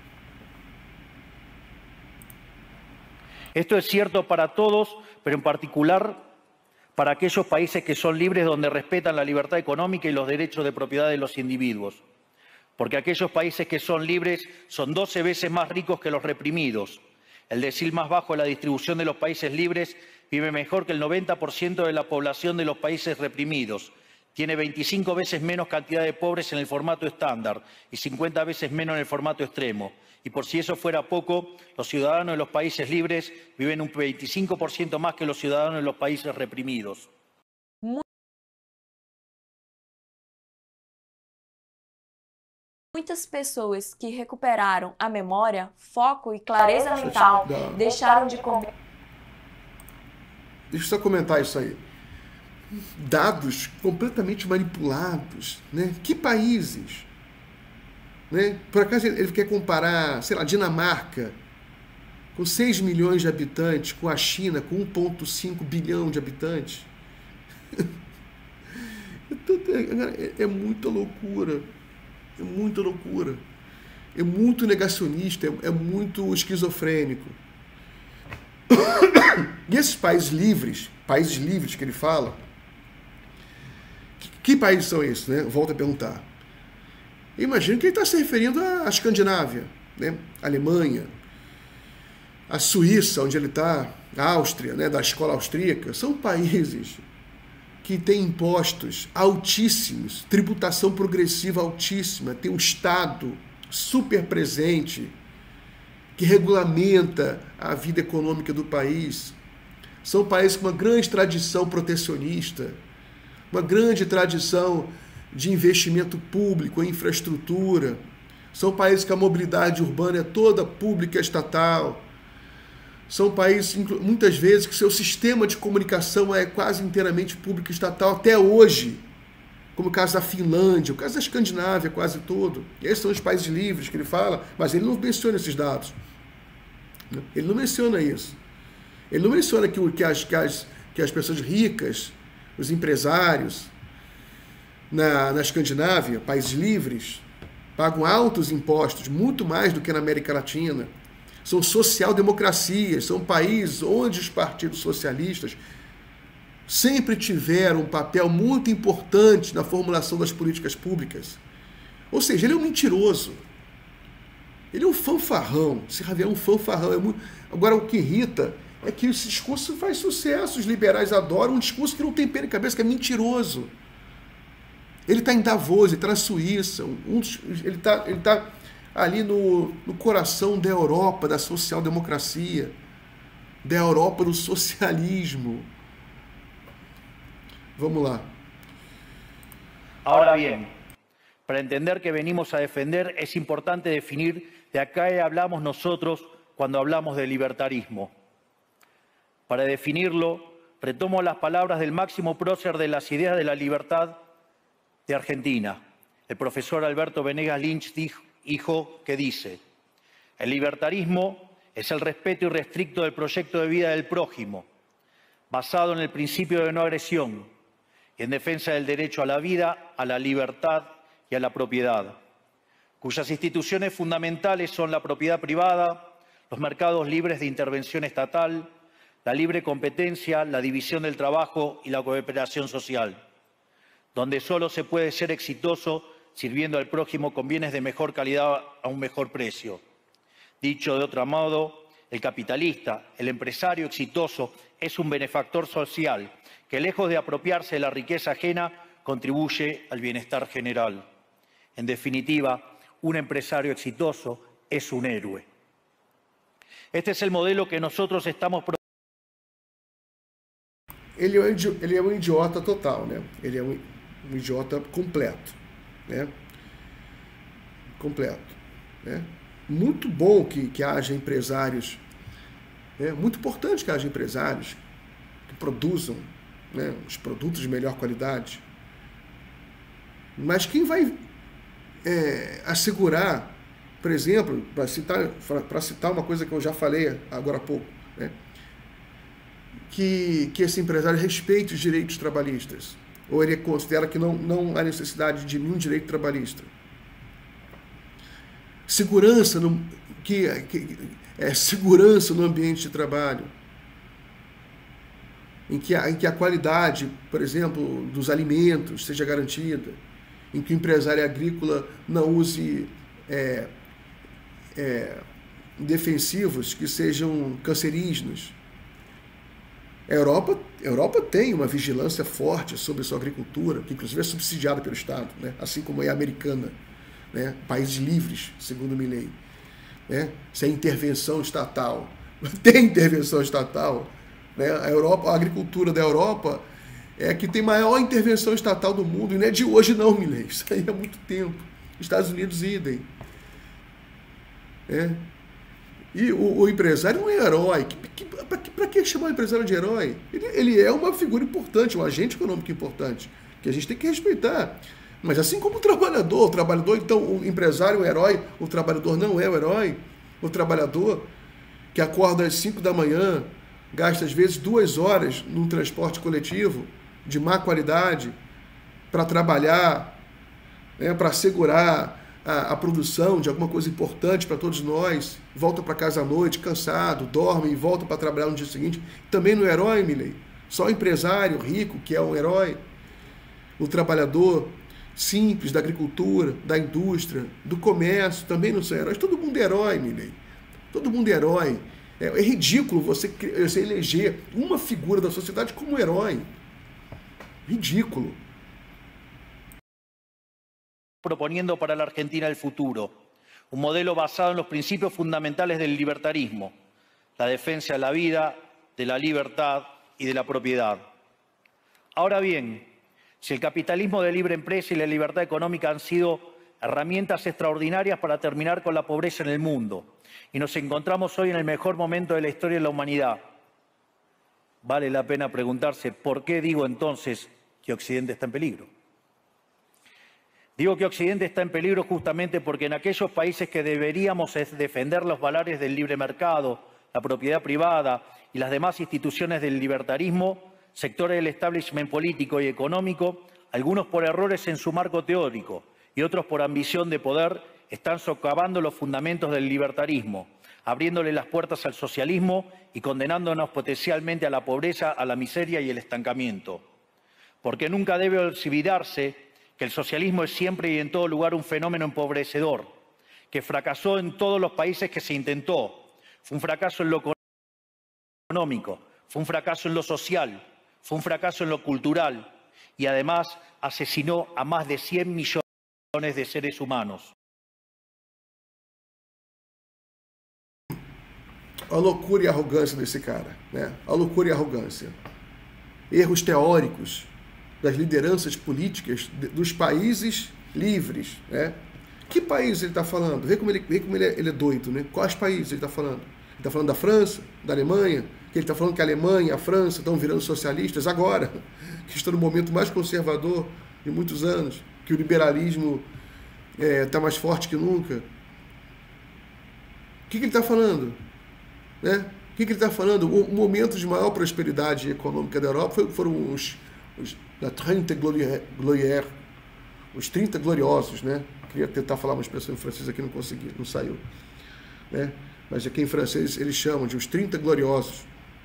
Esto es cierto para todos, pero en particular para aquellos países que son libres, donde respetan la libertad económica y los derechos de propiedad de los individuos. Porque aquellos países que son libres son doce veces más ricos que los reprimidos. El decil más bajo de la distribución de los países libres vive mejor que el noventa por ciento de la población de los países reprimidos. Tiene veinticinco veces menos cantidad de pobres en el formato estándar y cincuenta veces menos en el formato extremo. Y por si eso fuera poco, los ciudadanos de los países libres viven un veinticinco por ciento más que los ciudadanos de los países reprimidos. Muitas pessoas que recuperaram a memória, foco e clareza mental deixaram de comer. Deixa eu só comentar isso aí. Dados completamente manipulados, né? Que países? Né? Por acaso ele quer comparar, sei lá, Dinamarca, com seis milhões de habitantes, com a China, com um vírgula cinco bilhão de habitantes? é, é muita loucura. É muita loucura. É muito negacionista, é, é muito esquizofrênico. E esses países livres, países livres que ele fala, que, que países são esses, né? Volto a perguntar. Imagino que ele está se referindo à Escandinávia, né? A Alemanha, a Suíça, onde ele está, a Áustria, né? Da escola austríaca. São países que têm impostos altíssimos, tributação progressiva altíssima, tem um Estado super presente, que regulamenta a vida econômica do país. São países com uma grande tradição protecionista, uma grande tradição de investimento público em infraestrutura. São países que a mobilidade urbana é toda pública estatal. São países, muitas vezes, que seu sistema de comunicação é quase inteiramente público estatal até hoje, como o caso da Finlândia, o caso da Escandinávia quase todo. Esses são os países livres que ele fala, mas ele não menciona esses dados. Ele não menciona isso. Ele não menciona que, que, as, que, as, que as pessoas ricas, os empresários, na, na Escandinávia, países livres, pagam altos impostos, muito mais do que na América Latina. São social-democracias, são países onde os partidos socialistas sempre tiveram um papel muito importante na formulação das políticas públicas. Ou seja, ele é um mentiroso. Ele é um fanfarrão. Esse Javier é um fanfarrão. É muito... Agora, o que irrita é que esse discurso faz sucesso. Os liberais adoram um discurso que não tem pé nem cabeça, que é mentiroso. Ele está em Davos, ele está na Suíça. Um dos... Ele está ele tá ali no, no coração da Europa, da social-democracia, da Europa do socialismo. Vamos lá. Ahora bien, para entender que venimos a defender, es importante definir de a qué hablamos nosotros cuando hablamos de libertarismo. Para definirlo, retomo las palabras del máximo prócer de las ideas de la libertad de Argentina, el profesor Alberto Venegas Lynch, dijo que dice: el libertarismo es el respeto irrestricto del proyecto de vida del prójimo, basado en el principio de no agresión y en defensa del derecho a la vida, a la libertad y a la propiedad, cuyas instituciones fundamentales son la propiedad privada, los mercados libres de intervención estatal, la libre competencia, la división del trabajo y la cooperación social, donde solo se puede ser exitoso sirviendo al prójimo con bienes de mejor calidad a un mejor precio. Dicho de otro modo, el capitalista, el empresario exitoso, es un benefactor social que, lejos de apropiarse de la riqueza ajena, contribuye al bienestar general. En definitiva, un empresario exitoso es un héroe. Este es el modelo que nosotros estamos... Ele é, um idi- ele é um idiota total, né? Ele é um, um idiota completo, né? Completo, né? Muito bom que, que haja empresários, é muito importante que haja empresários que produzam, né, os produtos de melhor qualidade. Mas quem vai é, assegurar, por exemplo, para citar, para citar uma coisa que eu já falei agora há pouco, né, que, que esse empresário respeite os direitos trabalhistas, ou ele considera que não, não há necessidade de nenhum direito trabalhista. Segurança no, que, que, é, segurança no ambiente de trabalho, em que, a, em que a qualidade, por exemplo, dos alimentos seja garantida, em que o empresário agrícola não use é, é, defensivos que sejam cancerígenos. A Europa, a Europa tem uma vigilância forte sobre a sua agricultura, que inclusive é subsidiada pelo Estado, né? Assim como é a americana, né? Países livres, segundo Milley, né? Sem intervenção estatal. Tem intervenção estatal, né? A Europa, a agricultura da Europa é a que tem maior intervenção estatal do mundo, e não é de hoje não, Milley, isso aí há muito tempo. Estados Unidos, idem. É. E o, o empresário não é herói. Para que, que, que chamar o empresário de herói? Ele, ele é uma figura importante, um agente econômico importante, que a gente tem que respeitar. Mas assim como o trabalhador, o trabalhador, então o empresário é o herói, o trabalhador não é o herói. O trabalhador que acorda às cinco da manhã, gasta às vezes duas horas num transporte coletivo de má qualidade, para trabalhar, né, para assegurar a, a produção de alguma coisa importante para todos nós, volta para casa à noite, cansado, dorme e volta para trabalhar no dia seguinte, também não é herói, Milei? Só o empresário rico que é um herói? O trabalhador simples da agricultura, da indústria, do comércio, também não são heróis? Todo mundo é herói, Milei. Todo mundo é herói. É, é ridículo você, você eleger uma figura da sociedade como herói. Ridículo. Proponiendo para la Argentina el futuro, un modelo basado en los principios fundamentales del libertarismo, la defensa de la vida, de la libertad y de la propiedad. Ahora bien, si el capitalismo de libre empresa y la libertad económica han sido herramientas extraordinarias para terminar con la pobreza en el mundo, y nos encontramos hoy en el mejor momento de la historia de la humanidad, vale la pena preguntarse por qué digo entonces que Occidente está en peligro. Digo que Occidente está en peligro justamente porque en aquellos países que deberíamos defender los valores del libre mercado, la propiedad privada y las demás instituciones del libertarismo, sectores del establishment político y económico, algunos por errores en su marco teórico y otros por ambición de poder, están socavando los fundamentos del libertarismo, abriéndole las puertas al socialismo y condenándonos potencialmente a la pobreza, a la miseria y el estancamiento. Porque nunca debe olvidarse que el socialismo es siempre y en todo lugar un fenómeno empobrecedor, que fracasó en todos los países que se intentó. Fue un fracaso en lo económico, fue un fracaso en lo social, fue un fracaso en lo cultural y además asesinó a más de cien millones de seres humanos. A loucura e a arrogância desse cara, né? A loucura e a arrogância. Erros teóricos das lideranças políticas dos países livres, né? Que país ele está falando? Vê como, ele, vê como ele, é, ele é doido, né? Quais países ele está falando? Ele está falando da França, da Alemanha, que ele está falando que a Alemanha e a França estão virando socialistas agora, que estão no momento mais conservador de muitos anos, que o liberalismo está é, mais forte que nunca. O que, que ele está falando? Né? O que, que ele está falando? O momento de maior prosperidade econômica da Europa foi, foram os, os da trinta Glorières, os trinta gloriosos, né? Queria tentar falar uma expressão em francês aqui, não consegui, não saiu, né? Mas aqui em francês eles chamam de os trinta gloriosos,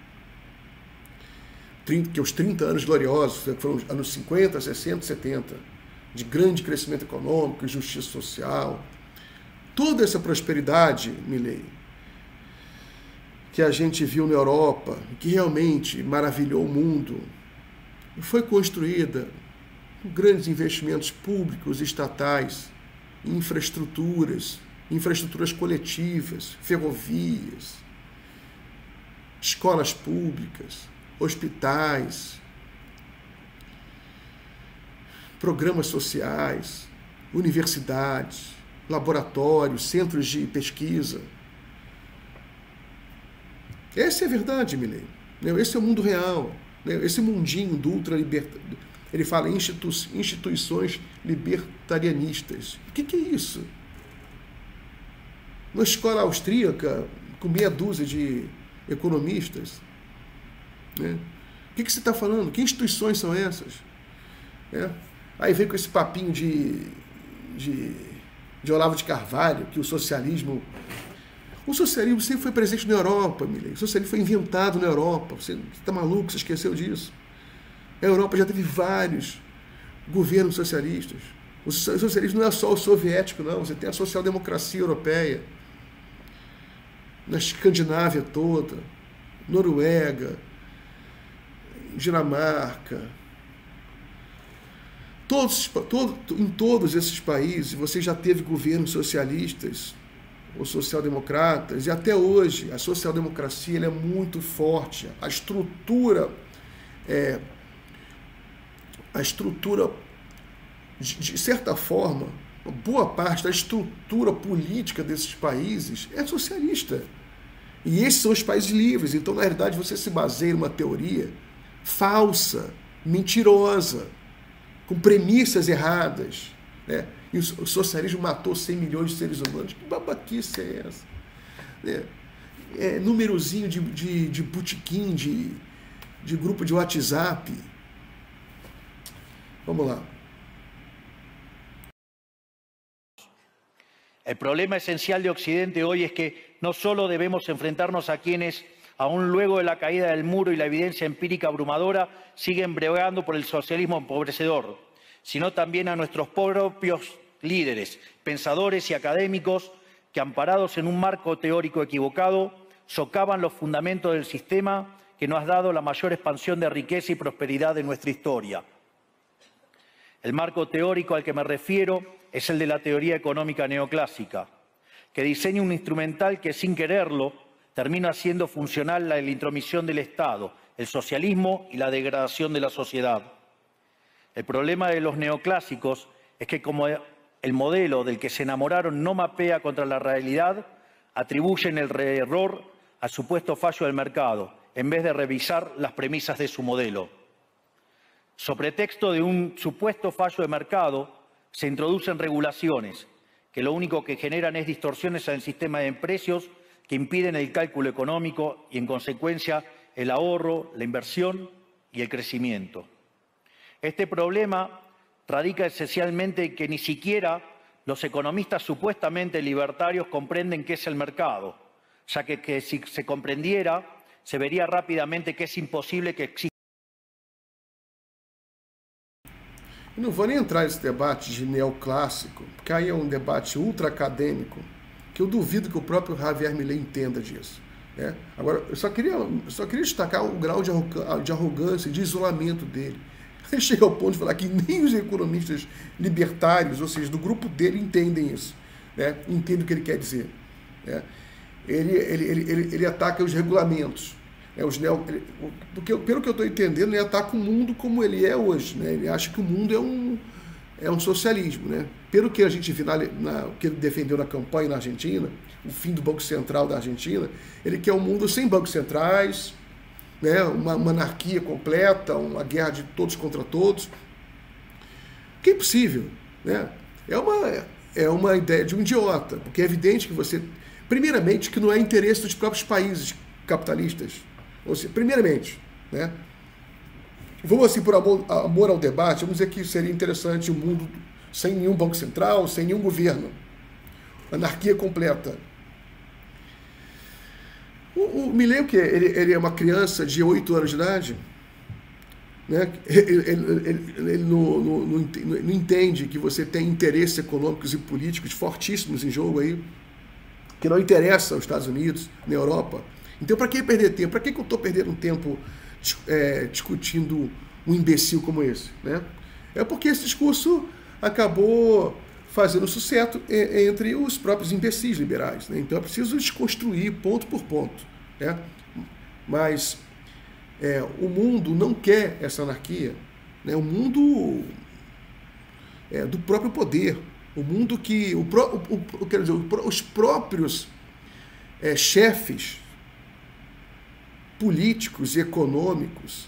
trinta, que os trinta anos gloriosos, né? Foram os anos cinquenta, sessenta, setenta, de grande crescimento econômico, justiça social, toda essa prosperidade, Milei, que a gente viu na Europa, que realmente maravilhou o mundo, foi construída com grandes investimentos públicos e estatais, em infraestruturas, infraestruturas coletivas, ferrovias, escolas públicas, hospitais, programas sociais, universidades, laboratórios, centros de pesquisa. Essa é a verdade, Milei. Esse é o mundo real. Esse mundinho do ultraliberta... Ele fala em institu... instituições libertarianistas. O que, que é isso? Uma escola austríaca com meia dúzia de economistas. Né? O que, que você está falando? Que instituições são essas? É. Aí vem com esse papinho de, de, de Olavo de Carvalho, que o socialismo... O socialismo sempre foi presente na Europa, Milei. O socialismo foi inventado na Europa. Você está maluco? Você esqueceu disso? A Europa já teve vários governos socialistas. O socialismo não é só o soviético, não. Você tem a social-democracia europeia, na Escandinávia toda, Noruega, Dinamarca. Todos, todo, em todos esses países você já teve governos socialistas ou social-democratas, e até hoje a social-democracia ela é muito forte. A estrutura, é, a estrutura, de, de certa forma, boa parte da estrutura política desses países é socialista. E esses são os países livres. Então, na realidade, você se baseia em uma teoria falsa, mentirosa, com premissas erradas, né? E o socialismo matou cem milhões de seres humanos. Que babaquice é essa? É, é númerozinho de, de, de botequim, de, de grupo de WhatsApp. Vamos lá. El problema esencial de Occidente hoy es que no solo debemos enfrentarnos a quienes, aún luego de la caída del muro y la evidencia empírica abrumadora, siguen bregando por el socialismo empobrecedor, sino también a nuestros propios líderes, pensadores y académicos que, amparados en un marco teórico equivocado, socavan los fundamentos del sistema que nos ha dado la mayor expansión de riqueza y prosperidad de nuestra historia. El marco teórico al que me refiero es el de la teoría económica neoclásica, que diseña un instrumental que, sin quererlo, termina haciendo funcional la intromisión del Estado, el socialismo y la degradación de la sociedad. El problema de los neoclásicos es que, como el modelo del que se enamoraron no mapea contra la realidad, atribuyen el error al supuesto fallo del mercado, en vez de revisar las premisas de su modelo. Sobre pretexto de un supuesto fallo de mercado, se introducen regulaciones que lo único que generan es distorsiones en el sistema de precios que impiden el cálculo económico y, en consecuencia, el ahorro, la inversión y el crecimiento. Este problema radica esencialmente en que ni siquiera los economistas supuestamente libertarios comprenden qué es el mercado, ya que, que si se comprendiera, se vería rapidamente que es imposible que exista. Eu não vou nem entrar nesse debate de neoclássico, porque aí é um debate ultra acadêmico, que eu duvido que o próprio Javier Milei entenda disso. Né? Agora, eu só queria, eu só queria destacar o grau de, de arrogância e de isolamento dele. Ele chega ao ponto de falar que nem os economistas libertários, ou seja, do grupo dele, entendem isso, né? Entendem o que ele quer dizer. Né? Ele, ele, ele, ele, ele ataca os regulamentos. Né? Os neo, ele, porque, pelo que eu estou entendendo, ele ataca o mundo como ele é hoje. Né? Ele acha que o mundo é um, é um socialismo. Né? Pelo que a gente viu, na, na, que ele defendeu na campanha na Argentina, o fim do Banco Central da Argentina, ele quer um mundo sem bancos centrais, né, uma, uma anarquia completa, uma guerra de todos contra todos, que é impossível, né? É uma, é uma ideia de um idiota, porque é evidente que você, primeiramente, que não é interesse dos próprios países capitalistas, ou seja, primeiramente, né? Vamos assim, por amor, amor ao debate, vamos dizer que seria interessante um mundo sem nenhum banco central, sem nenhum governo, anarquia completa. O, o Milei, o quê? Ele, ele é uma criança de oito anos de idade, né? Ele, ele, ele, ele não, não, não, não entende que você tem interesses econômicos e políticos fortíssimos em jogo aí, que não interessa aos Estados Unidos, na Europa. Então, para que perder tempo? Para que, que eu estou perdendo tempo é, discutindo um imbecil como esse? Né? É porque esse discurso acabou fazendo sucesso entre os próprios imbecis liberais. Né? Então é preciso desconstruir ponto por ponto. Né? Mas é, o mundo não quer essa anarquia. Né? O mundo é, do próprio poder. O mundo que... O, o, o, quero dizer, os próprios é, chefes políticos e econômicos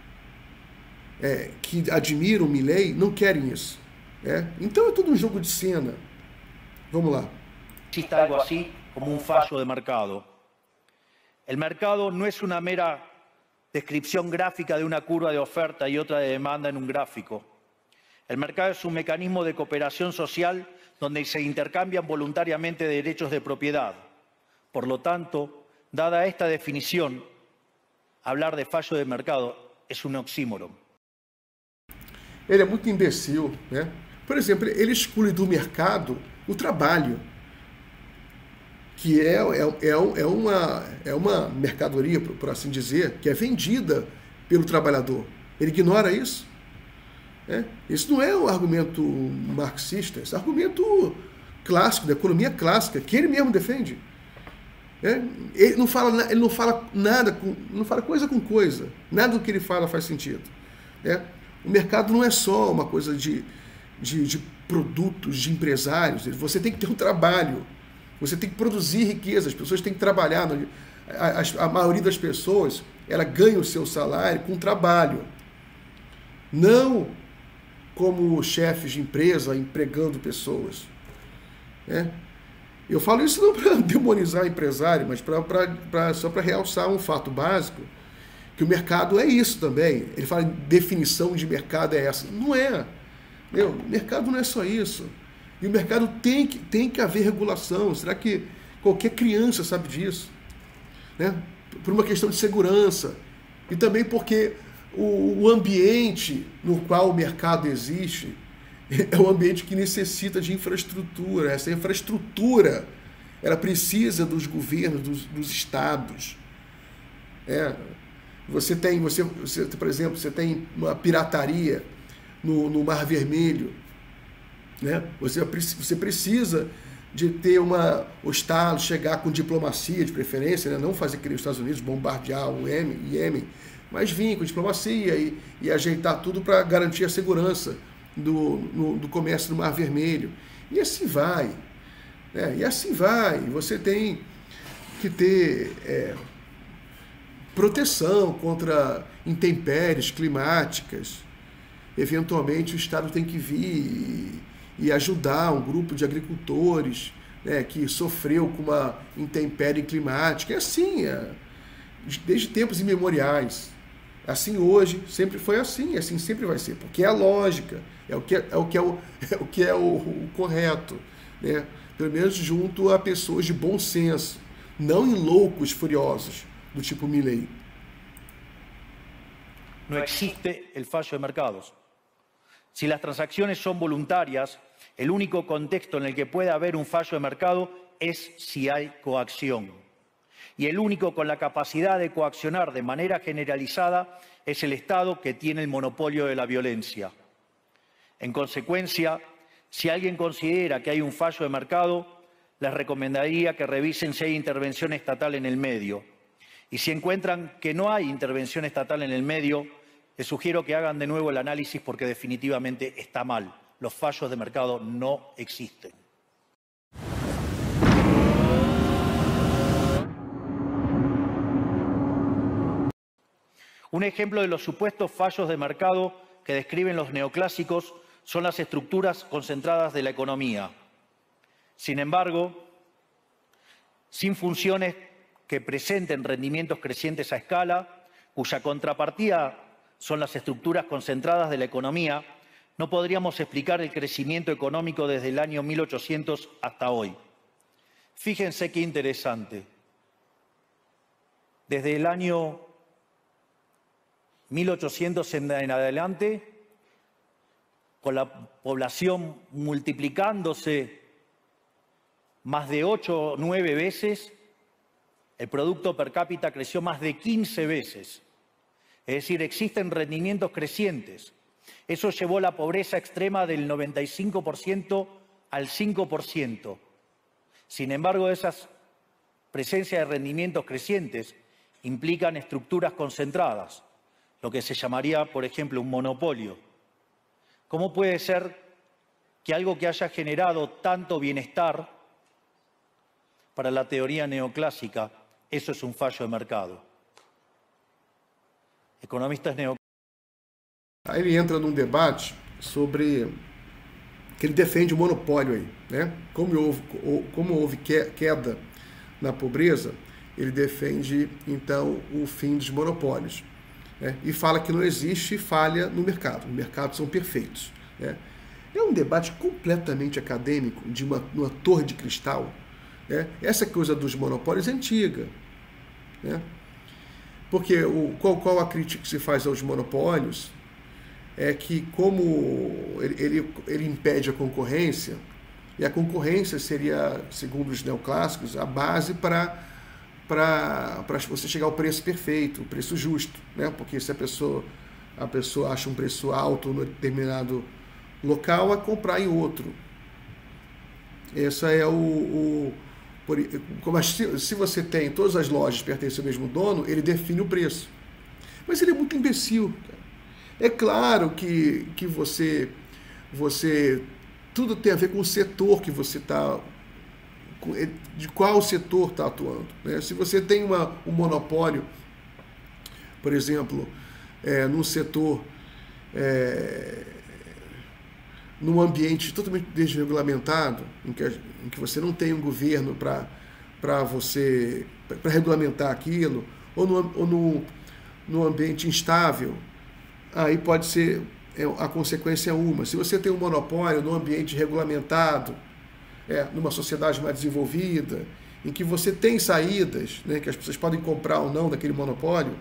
é, que admiram Milei não querem isso. É? Então é tudo um jogo de cena. Vamos lá. Existe algo así como un fallo de mercado. El mercado no es una mera descripción gráfica de una curva de oferta y otra de demanda en un gráfico. El mercado es un mecanismo de cooperación social donde se intercambian voluntariamente derechos de propiedad. Por lo tanto, dada esta definición, hablar de fallo de mercado es un oxímoron. Ele é muito imbecil, né? Por exemplo, ele exclui do mercado o trabalho, que é, é, é, é, uma, é uma mercadoria, por, por assim dizer, que é vendida pelo trabalhador. Ele ignora isso. Né? Isso não é um argumento marxista, esse é um argumento clássico, da economia clássica, que ele mesmo defende. É? Ele, não fala, ele não fala nada, com, não fala coisa com coisa. Nada do que ele fala faz sentido. É? O mercado não é só uma coisa de, de, de produtos, de empresários. Você tem que ter um trabalho. Você tem que produzir riqueza. As pessoas têm que trabalhar. A, a, a maioria das pessoas, ela ganha o seu salário com trabalho. Não como chefes de empresa empregando pessoas. Né? Eu falo isso não para demonizar empresário, mas pra, pra, pra, só para realçar um fato básico, que o mercado é isso também. Ele fala, definição de mercado é essa. Não é. Meu, mercado não é só isso. E o mercado tem que, tem que haver regulação. Será que qualquer criança sabe disso? Né? Por uma questão de segurança. E também porque o, o ambiente no qual o mercado existe é um ambiente que necessita de infraestrutura. Essa infraestrutura, ela precisa dos governos, dos, dos estados. É, você tem, você, você, por exemplo, você tem uma pirataria no, no Mar Vermelho. Né? Você, você precisa de ter uma, o Estado chegar com diplomacia, de preferência, né? Não fazer que nem os Estados Unidos, bombardear o Iêmen, mas vir com diplomacia e, e ajeitar tudo para garantir a segurança do, no, do comércio no Mar Vermelho. E assim vai. Né? E assim vai. Você tem que ter é, proteção contra intempéries climáticas. Eventualmente o Estado tem que vir e, e ajudar um grupo de agricultores, né, que sofreu com uma intempérie climática. É assim, é, desde tempos imemoriais. Assim hoje, sempre foi assim, assim sempre vai ser, porque é a lógica, é o que é, é, o, que é, o, é, o, que é o, o correto, né? Pelo menos junto a pessoas de bom senso, não em loucos furiosos, do tipo Milei. No existe el fallo de mercados. Si las transacciones son voluntarias, el único contexto en el que puede haber un fallo de mercado es si hay coacción. Y el único con la capacidad de coaccionar de manera generalizada es el Estado, que tiene el monopolio de la violencia. En consecuencia, si alguien considera que hay un fallo de mercado, les recomendaría que revisen si hay intervención estatal en el medio. Y si encuentran que no hay intervención estatal en el medio, les sugiero que hagan de nuevo el análisis, porque definitivamente está mal. Los fallos de mercado no existen. Un ejemplo de los supuestos fallos de mercado que describen los neoclásicos son las estructuras concentradas de la economía. Sin embargo, sin funciones que presenten rendimientos crecientes a escala, cuya contrapartida son las estructuras concentradas de la economía, no podríamos explicar el crecimiento económico desde el año mil ochocientos hasta hoy. Fíjense qué interesante. Desde el año mil ochocientos en adelante, con la población multiplicándose más de ocho o nueve veces, el Producto Per Cápita creció más de quince veces. Es decir, existen rendimientos crecientes. Eso llevó la pobreza extrema del noventa y cinco por ciento al cinco por ciento. Sin embargo, esas presencias de rendimientos crecientes implican estructuras concentradas, lo que se llamaría, por ejemplo, un monopolio. ¿Cómo puede ser que algo que haya generado tanto bienestar para la teoría neoclásica, eso es un fallo de mercado? Economistas neoclásicos. Aí ele entra num debate sobre que ele defende o monopólio aí, né? Como houve, como houve queda na pobreza, ele defende então o fim dos monopólios, né? E fala que não existe falha no mercado, os mercados são perfeitos, né? É um debate completamente acadêmico, de uma, uma torre de cristal, né? Essa coisa dos monopólios é antiga, né? Porque o, qual, qual a crítica que se faz aos monopólios é que, como ele, ele, ele impede a concorrência, e a concorrência seria, segundo os neoclássicos, a base para para você chegar ao preço perfeito, o preço justo, né? Porque se a pessoa, a pessoa acha um preço alto no determinado local, a comprar em outro. Essa é o... o como se você tem, todas as lojas pertencem ao mesmo dono, ele define o preço. Mas ele é muito imbecil, cara. É claro que, que você, você... Tudo tem a ver com o setor que você está... De qual setor está atuando, né? Se você tem uma, um monopólio, por exemplo, é, num setor... É, num ambiente totalmente desregulamentado, em que, em que você não tem um governo para você para regulamentar aquilo, ou, no, ou no, num ambiente instável, aí pode ser a consequência é uma. Se você tem um monopólio num ambiente regulamentado, é, numa sociedade mais desenvolvida, em que você tem saídas, né, que as pessoas podem comprar ou não daquele monopólio,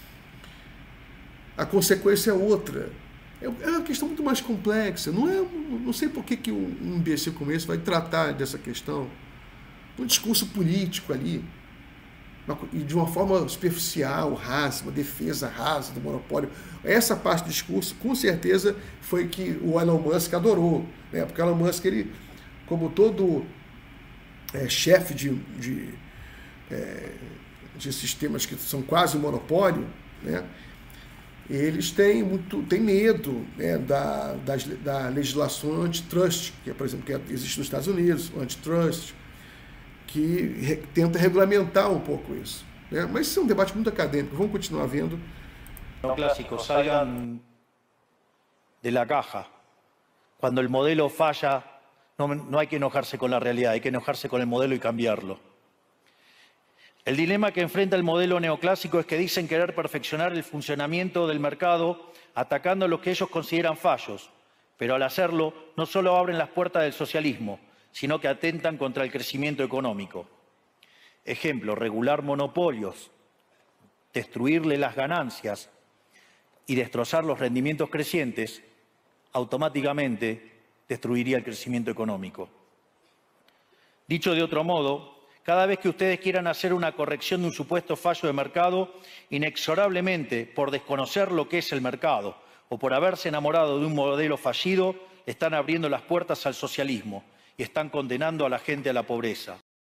a consequência é outra. É uma questão muito mais complexa. Não, é, não sei por que, que um imbecil como esse vai tratar dessa questão. Um discurso político ali, e de uma forma superficial, rasa, uma defesa rasa do monopólio. Essa parte do discurso, com certeza, foi que o Elon Musk adorou, né? Porque o Elon Musk, ele, como todo é, chefe de, de, é, de sistemas que são quase um monopólio, né? Eles têm, muito, têm medo, né, da, da, da legislação antitrust, que é, por exemplo, que existe nos Estados Unidos, o antitrust, que re, tenta regulamentar um pouco isso, né? Mas isso é um debate muito acadêmico, vamos continuar vendo. Los clásicos salgan de la caja. Cuando el modelo falla, no, no hay que enojarse con la realidad, hay que enojarse con el modelo y cambiarlo. El dilema que enfrenta el modelo neoclásico es que dicen querer perfeccionar el funcionamiento del mercado atacando lo que ellos consideran fallos, pero al hacerlo no solo abren las puertas del socialismo, sino que atentan contra el crecimiento económico. Ejemplo, regular monopolios, destruirle las ganancias y destrozar los rendimientos crecientes, automáticamente destruiría el crecimiento económico. Dicho de otro modo, cada vez que ustedes quieran hacer una corrección de un supuesto fallo de mercado, inexorablemente, por desconocer lo que es el mercado o por haberse enamorado de un modelo fallido, están abriendo las puertas al socialismo y están condenando a la gente a la pobreza.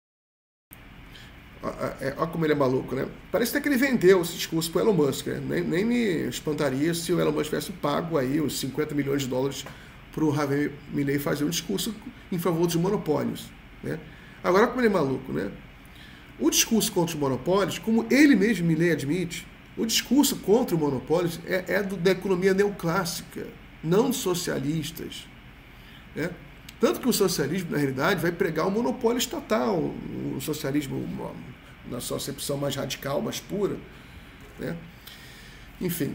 Olha como ele é maluco, né? Parece até que ele vendeu esse discurso para o Elon Musk, né? Nem, nem me espantaria se o Elon Musk tivesse pago aí os cinquenta milhões de dólares para o Javier Milei fazer um discurso em favor dos monopólios, né? Agora, como ele é maluco, né? O discurso contra os monopólios, como ele mesmo, Milei, admite, o discurso contra os monopólios é, é do, da economia neoclássica, não dos socialistas, né? Tanto que o socialismo, na realidade, vai pregar o monopólio estatal, o socialismo na sua acepção mais radical, mais pura, né? Enfim.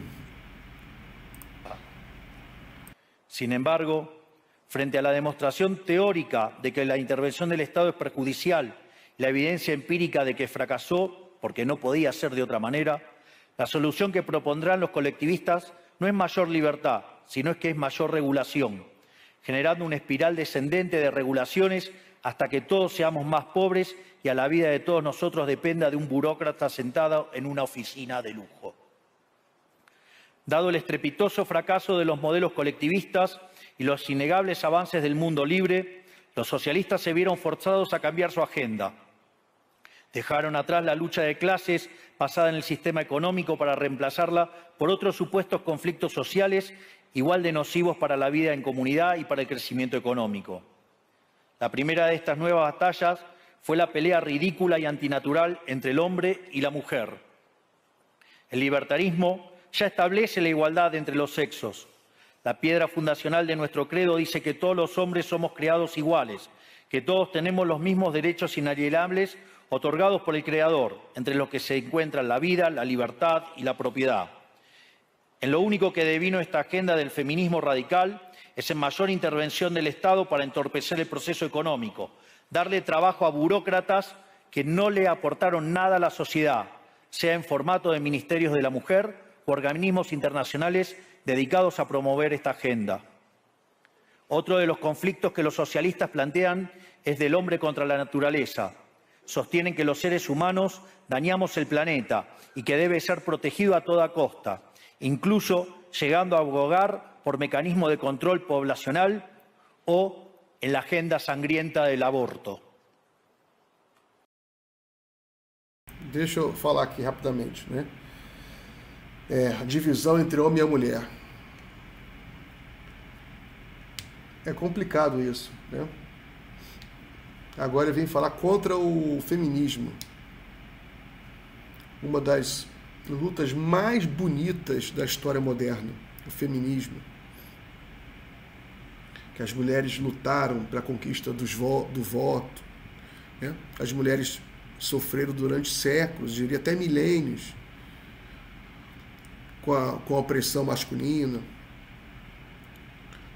Sin embargo, frente a la demostración teórica de que la intervención del Estado es perjudicial, la evidencia empírica de que fracasó porque no podía ser de otra manera, la solución que propondrán los colectivistas no es mayor libertad, sino es que es mayor regulación, generando una espiral descendente de regulaciones hasta que todos seamos más pobres y a la vida de todos nosotros dependa de un burócrata sentado en una oficina de lujo. Dado el estrepitoso fracaso de los modelos colectivistas y los innegables avances del mundo libre, los socialistas se vieron forzados a cambiar su agenda. Dejaron atrás la lucha de clases basada en el sistema económico para reemplazarla por otros supuestos conflictos sociales igual de nocivos para la vida en comunidad y para el crecimiento económico. La primera de estas nuevas batallas fue la pelea ridícula y antinatural entre el hombre y la mujer. El libertarismo ya establece la igualdad entre los sexos. La piedra fundacional de nuestro credo dice que todos los hombres somos creados iguales, que todos tenemos los mismos derechos inalienables otorgados por el Creador, entre los que se encuentran la vida, la libertad y la propiedad. En lo único que devino esta agenda del feminismo radical es en mayor intervención del Estado para entorpecer el proceso económico, darle trabajo a burócratas que no le aportaron nada a la sociedad, sea en formato de ministerios de la mujer o organismos internacionales dedicados a promover esta agenda. Otro de los conflictos que los socialistas plantean es del hombre contra la naturaleza. Sostienen que los seres humanos dañamos el planeta y que debe ser protegido a toda costa, incluso llegando a abogar por mecanismos de control poblacional o en la agenda sangrienta del aborto. Deixa eu falar aqui rapidamente, né? É, a divisão entre homem e mulher. É complicado isso, né? Agora ele vem falar contra o feminismo. Uma das lutas mais bonitas da história moderna, o feminismo. Que as mulheres lutaram para a conquista dos vo do voto, né? As mulheres sofreram durante séculos, diria até milênios, com a, com a opressão masculina.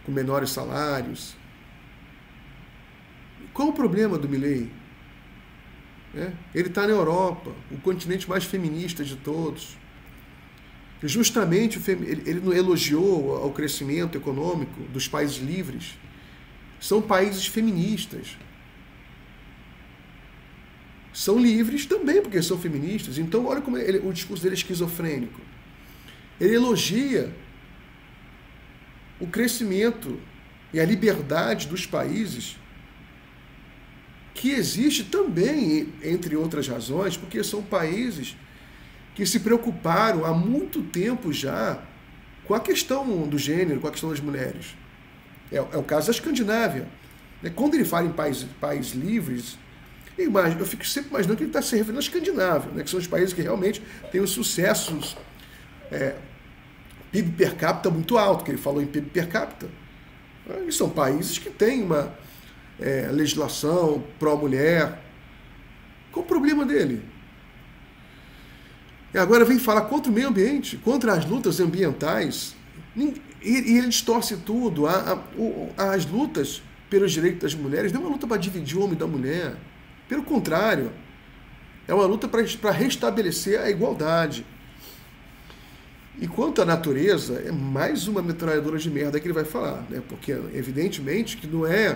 com menores salários. Qual o problema do Milei? É, ele está na Europa, o continente mais feminista de todos. Justamente ele não elogiou o crescimento econômico dos países livres. São países feministas. São livres também porque são feministas. Então, olha como ele, o discurso dele é esquizofrênico. Ele elogia o crescimento e a liberdade dos países, que existe também, entre outras razões, porque são países que se preocuparam há muito tempo já com a questão do gênero, com a questão das mulheres. É, é o caso da Escandinávia. Quando ele fala em países, países livres, eu, imagino, eu fico sempre imaginando que ele está se referindo à Escandinávia, né, que são os países que realmente têm os sucessos, é, P I B per capita muito alto, que ele falou em P I B per capita. E são países que têm uma é, legislação pró-mulher. Qual o problema dele? E agora vem falar contra o meio ambiente, contra as lutas ambientais, e, e ele distorce tudo. A, a, as lutas pelos direitos das mulheres não é uma luta para dividir o homem da mulher. Pelo contrário, é uma luta para restabelecer a igualdade. E quanto à natureza, é mais uma metralhadora de merda que ele vai falar, né? Porque evidentemente que não é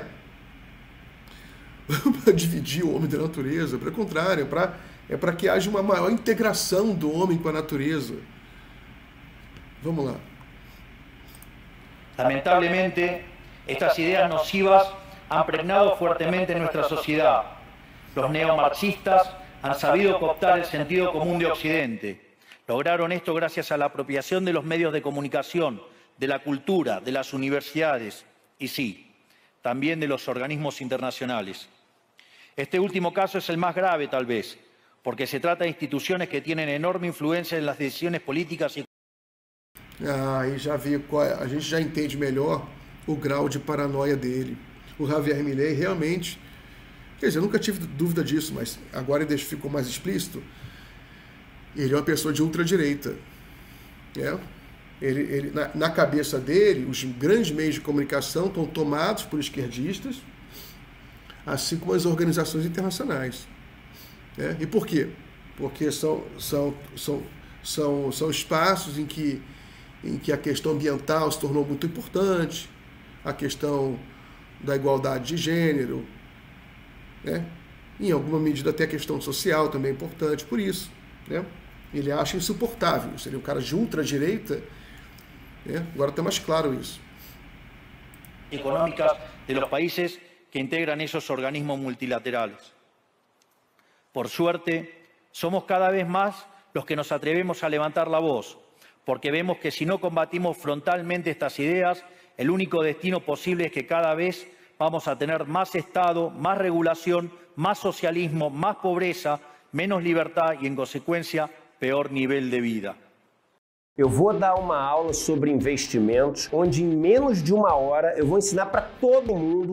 para dividir o homem da natureza, pelo contrário, é para é para que haja uma maior integração do homem com a natureza. Vamos lá. Lamentablemente, estas ideas nocivas han pregnado fuertemente en nuestra sociedad. Los neomarxistas han sabido cooptar el sentido común de Occidente. Lograron esto gracias a la apropiación de los medios de comunicación, de la cultura, de las universidades y sí, también de los organismos internacionales. Este último caso es el más grave, tal vez, porque se trata de instituciones que tienen enorme influencia en las decisiones políticas y... Ah, aí já vi, a gente já entende melhor o grau de paranoia dele. O Javier Milei realmente, quer dizer, eu nunca tive dúvida disso, mas agora ele ficou mais explícito. Ele é uma pessoa de ultradireita. É? Ele, ele, na, na cabeça dele, os grandes meios de comunicação estão tomados por esquerdistas, assim como as organizações internacionais. É? E por quê? Porque são, são, são, são, são espaços em que, em que a questão ambiental se tornou muito importante, a questão da igualdade de gênero, né? Em alguma medida até a questão social também é importante, por isso. Né? Ele acha insuportável, seria um cara de ultradireita, né? Agora está mais claro isso. Económicas de los países que integran esos organismos multilaterales. Por suerte, somos cada vez más los que nos atrevemos a levantar la voz, porque vemos que si no combatimos frontalmente estas ideas, el único destino posible es que cada vez vamos a tener más Estado, más regulación, más socialismo, más pobreza, menos libertad y, en consecuencia, peor nivel de vida. Eu vou dar uma aula sobre investimentos, onde em menos de uma hora eu vou ensinar para todo mundo.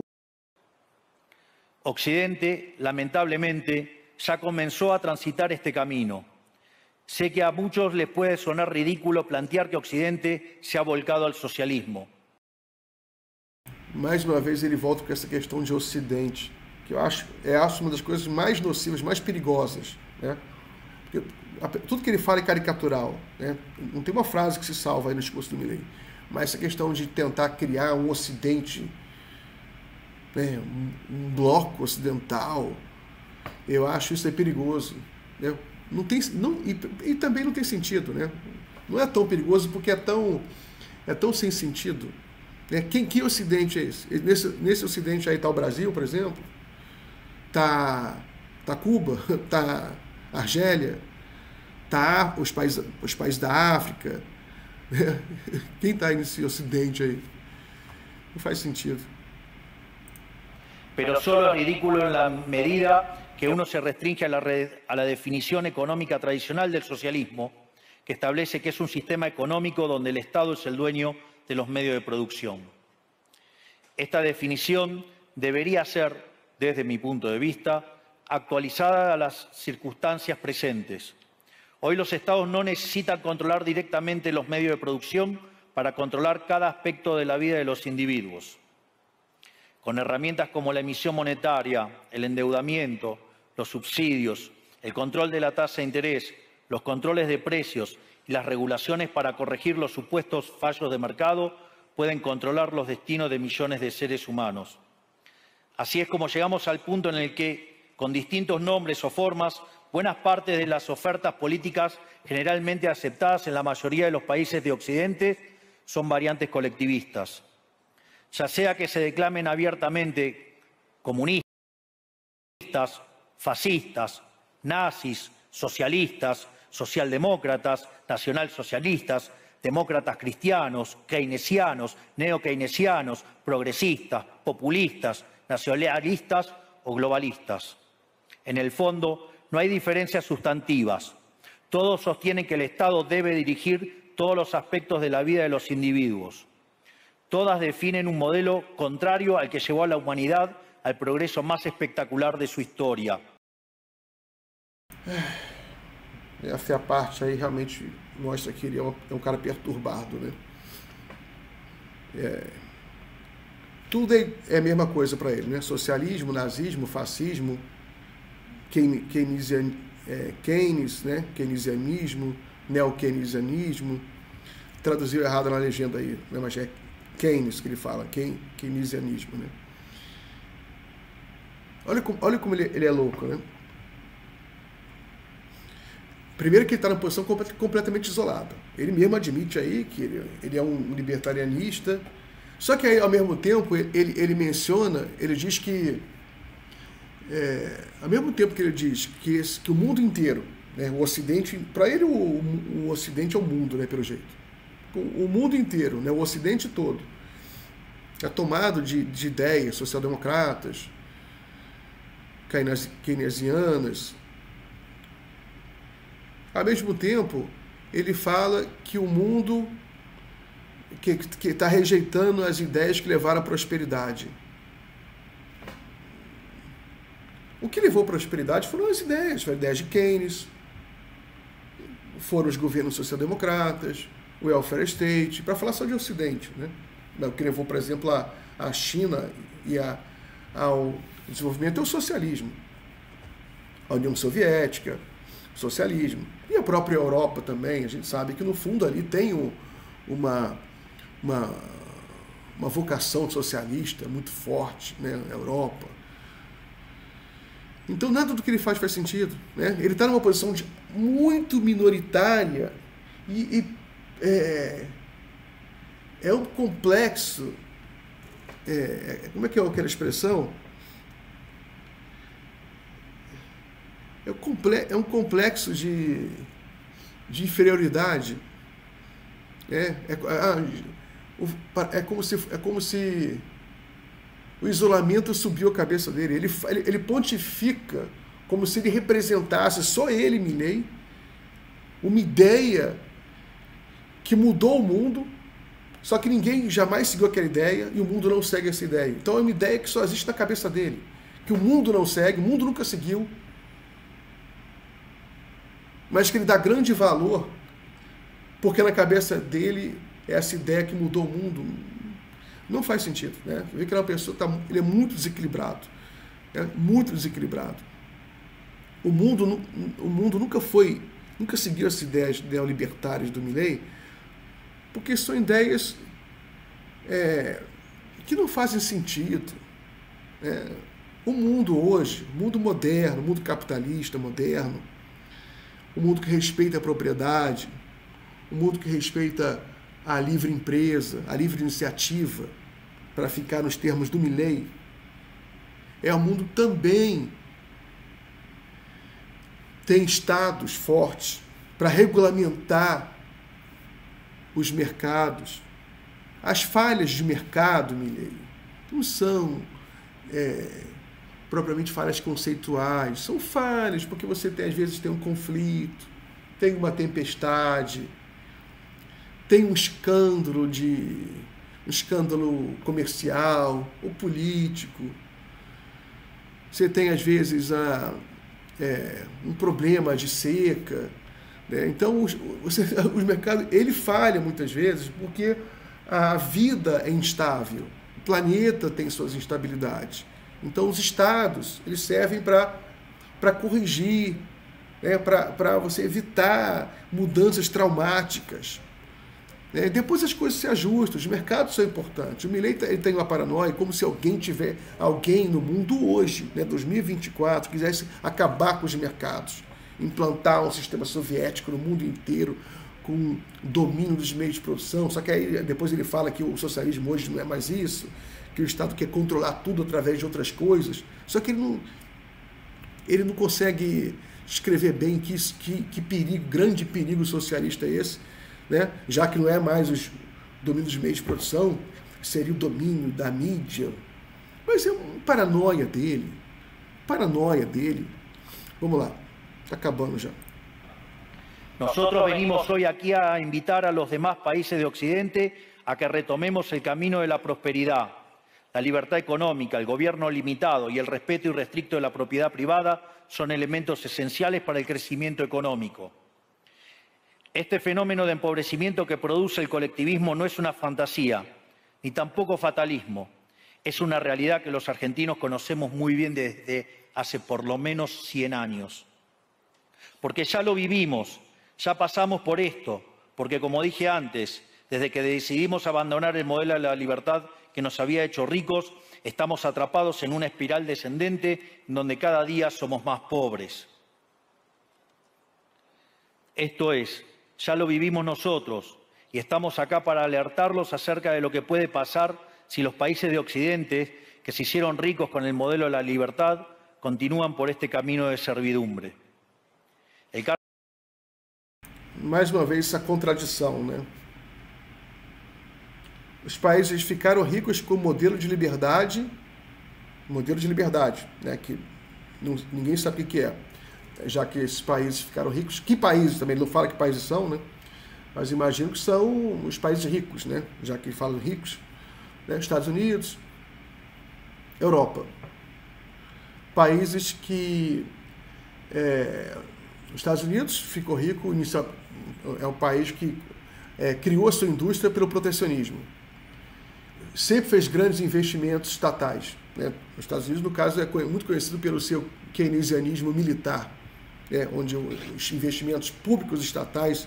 Occidente, lamentablemente, ya comenzó a transitar este camino. Sé que a muchos les puede sonar ridículo plantear que Occidente se ha volcado al socialismo. Mais uma vez ele volta com essa questão de Ocidente, que eu acho é acho uma das coisas mais nocivas, mais perigosas, né? Porque tudo que ele fala é caricatural, né? Não tem uma frase que se salva aí no discurso do Milei, mas essa questão de tentar criar um Ocidente, né? um, um bloco ocidental, eu acho isso é perigoso, né? Não tem, não, e, e também não tem sentido, né? Não é tão perigoso porque é tão, é tão sem sentido. Né? Quem, que Ocidente é esse? Nesse, nesse Ocidente aí está o Brasil, por exemplo, está tá Cuba, está Argélia, tá os países, os países da África. Quem está nesse Ocidente aí? Não faz sentido. Pero solo es ridículo en la medida que uno se restringe a la, red, a la definición económica tradicional del socialismo, que establece que es un sistema económico donde el Estado es el dueño de los medios de producción. Esta definición debería ser, desde mi punto de vista, actualizada a las circunstancias presentes. Hoy los Estados no necesitan controlar directamente los medios de producción para controlar cada aspecto de la vida de los individuos. Con herramientas como la emisión monetaria, el endeudamiento, los subsidios, el control de la tasa de interés, los controles de precios y las regulaciones para corregir los supuestos fallos de mercado, pueden controlar los destinos de millones de seres humanos. Así es como llegamos al punto en el que, con distintos nombres o formas, buenas partes de las ofertas políticas generalmente aceptadas en la mayoría de los países de Occidente son variantes colectivistas. Ya sea que se declamen abiertamente comunistas, fascistas, nazis, socialistas, socialdemócratas, nacionalsocialistas, demócratas cristianos, keynesianos, neokeynesianos, progresistas, populistas, nacionalistas o globalistas. En el fondo, no hay diferencias sustantivas. Todos sostienen que el Estado debe dirigir todos los aspectos de la vida de los individuos. Todas definen un modelo contrario al que llevó a la humanidad al progresso mais espetacular de sua história. Essa é a parte aí realmente mostra que ele é um, é um cara perturbado, né? É, tudo é, é a mesma coisa para ele, né? Socialismo, nazismo, fascismo, keynesian, é, Keynes, né? Keynesianismo, neo-keynesianismo. Traduziu errado na legenda aí, né? Mas é Keynes que ele fala, keynesianismo, né? Olha como, olha como ele, ele é louco, né? Primeiro que ele está numa posição completamente isolada. Ele mesmo admite aí que ele, ele é um libertarianista. Só que aí, ao mesmo tempo, ele, ele menciona, ele diz que, é, ao mesmo tempo que ele diz que, esse, que o mundo inteiro, né, o Ocidente, para ele o, o Ocidente é o mundo, né, pelo jeito. O, o mundo inteiro, né, o Ocidente todo, é tomado de, de ideias social-democratas, keynesianas. Ao mesmo tempo, ele fala que o mundo que está rejeitando as ideias que levaram à prosperidade. O que levou à prosperidade foram as ideias, foram as ideias de Keynes, foram os governos social-democratas, o welfare state, para falar só de Ocidente, né? O que levou, por exemplo, a, a China e a, ao desenvolvimento é o socialismo. A União Soviética, socialismo. E a própria Europa também, a gente sabe que no fundo ali tem um, uma, uma, uma vocação socialista muito forte, né, na Europa. Então nada do que ele faz faz sentido, né? Ele está numa posição de, muito minoritária e, e é, é um complexo, é, como é que é aquela expressão? É um complexo de, de inferioridade. É, é, é, como se, é como se o isolamento subiu a cabeça dele. Ele, ele, ele pontifica como se ele representasse, só ele, Milley, uma ideia que mudou o mundo, só que ninguém jamais seguiu aquela ideia e o mundo não segue essa ideia. Então é uma ideia que só existe na cabeça dele, que o mundo não segue, o mundo nunca seguiu, mas que ele dá grande valor, porque na cabeça dele essa ideia que mudou o mundo não faz sentido, né? Vê que ele é uma pessoa, tá, ele é muito desequilibrado, né? Muito desequilibrado. O mundo, o mundo nunca foi, nunca seguiu as ideias neolibertárias do Milley, porque são ideias é, que não fazem sentido, né? O mundo hoje, o mundo moderno, o mundo capitalista moderno, o mundo que respeita a propriedade, o mundo que respeita a livre empresa, a livre iniciativa, para ficar nos termos do Milley, é um mundo também tem estados fortes para regulamentar os mercados. As falhas de mercado, Milley, não são é, propriamente falhas conceituais, são falhas porque você tem, às vezes tem um conflito, tem uma tempestade, tem um escândalo de um escândalo comercial ou político, você tem às vezes a, é, um problema de seca, Né? Então, os, os, os mercados, ele falha muitas vezes porque a vida é instável, o planeta tem suas instabilidades. Então, os estados, eles servem para para corrigir, né? Para você evitar mudanças traumáticas. Né? Depois as coisas se ajustam, os mercados são importantes. O Milei ele tem uma paranoia, como se alguém tiver, alguém no mundo hoje, né, dois mil e vinte e quatro, quisesse acabar com os mercados, implantar um sistema soviético no mundo inteiro, com domínio dos meios de produção. Só que aí depois ele fala que o socialismo hoje não é mais isso, que o Estado quer controlar tudo através de outras coisas. Só que ele não, ele não consegue escrever bem que, que, que perigo, grande perigo socialista é esse, né? Já que não é mais o domínio dos meios de produção, seria o domínio da mídia. Mas é uma paranoia dele, paranoia dele. Vamos lá, está acabando já. Nosotros venimos hoy aquí a invitar a los demás países de Occidente a que retomemos el camino de la prosperidad, la libertad económica, el gobierno limitado y el respeto irrestricto de la propiedad privada son elementos esenciales para el crecimiento económico. Este fenómeno de empobrecimiento que produce el colectivismo no es una fantasía, ni tampoco fatalismo. Es una realidad que los argentinos conocemos muy bien desde hace por lo menos cien años. Porque ya lo vivimos, ya pasamos por esto, porque como dije antes, desde que decidimos abandonar el modelo de la libertad que nos había hecho ricos, estamos atrapados en una espiral descendente en donde cada día somos más pobres. Esto es, ya lo vivimos nosotros y estamos acá para alertarlos acerca de lo que puede pasar si los países de Occidente, que se hicieron ricos con el modelo de la libertad, continúan por este camino de servidumbre. El car... Mais uma vez essa contradição, né? Os países ficaram ricos com o modelo de liberdade, modelo de liberdade, né? Que não, ninguém sabe o que é, já que esses países ficaram ricos. Que países também? Ele não fala que países são, né? Mas imagino que são os países ricos, né? Já que falam ricos, né? Estados Unidos, Europa. Países que... É, os Estados Unidos ficou rico, é um país que é, criou a sua indústria pelo protecionismo. Sempre fez grandes investimentos estatais. Né? Os Estados Unidos, no caso, é muito conhecido pelo seu keynesianismo militar, né? Onde os investimentos públicos estatais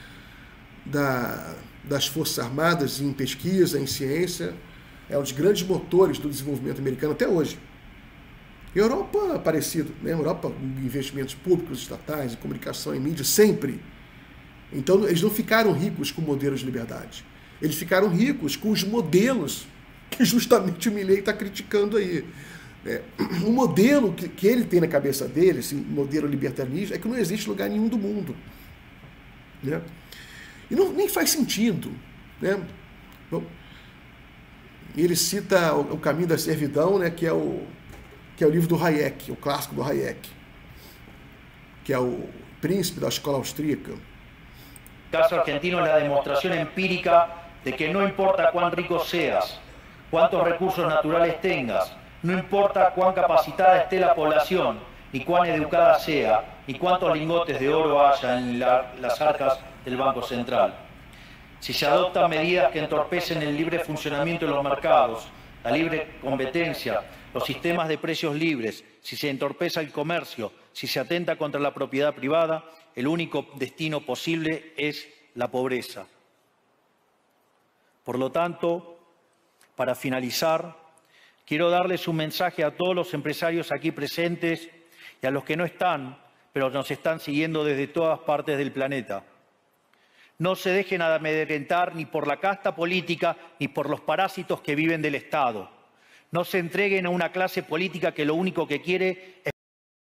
da, das Forças Armadas em pesquisa, em ciência, é um dos grandes motores do desenvolvimento americano até hoje. Europa, parecido, né? Europa, investimentos públicos estatais, em comunicação, em mídia, sempre. Então, eles não ficaram ricos com modelos de liberdade. Eles ficaram ricos com os modelos que justamente o Milei está criticando aí. É, o modelo que, que ele tem na cabeça dele, esse modelo libertarianista, é que não existe lugar nenhum do mundo. Né? E não, nem faz sentido. Né? Bom, ele cita o, o Caminho da Servidão, né, que é o que é o livro do Hayek, o clássico do Hayek, que é o príncipe da escola austríaca. El caso argentino es la demostración empírica de que no importa cuán rico seas, cuántos recursos naturales tengas, no importa cuán capacitada esté la población, ni cuán educada sea, ni cuántos lingotes de oro haya en la, las arcas del Banco Central. Si se adoptan medidas que entorpecen el libre funcionamiento de los mercados, la libre competencia, los sistemas de precios libres, si se entorpece el comercio, si se atenta contra la propiedad privada, el único destino posible es la pobreza. Por lo tanto, para finalizar, quiero darles un mensaje a todos los empresarios aquí presentes y a los que no están, pero nos están siguiendo desde todas partes del planeta. No se dejen amedrentar ni por la casta política ni por los parásitos que viven del Estado. No se entreguen a una clase política que lo único que quiere es...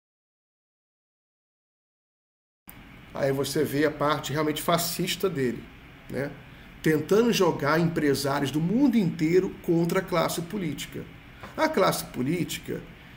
Aí você vê a parte realmente fascista dele, né? Tentando jogar empresários do mundo inteiro contra a classe política. A classe política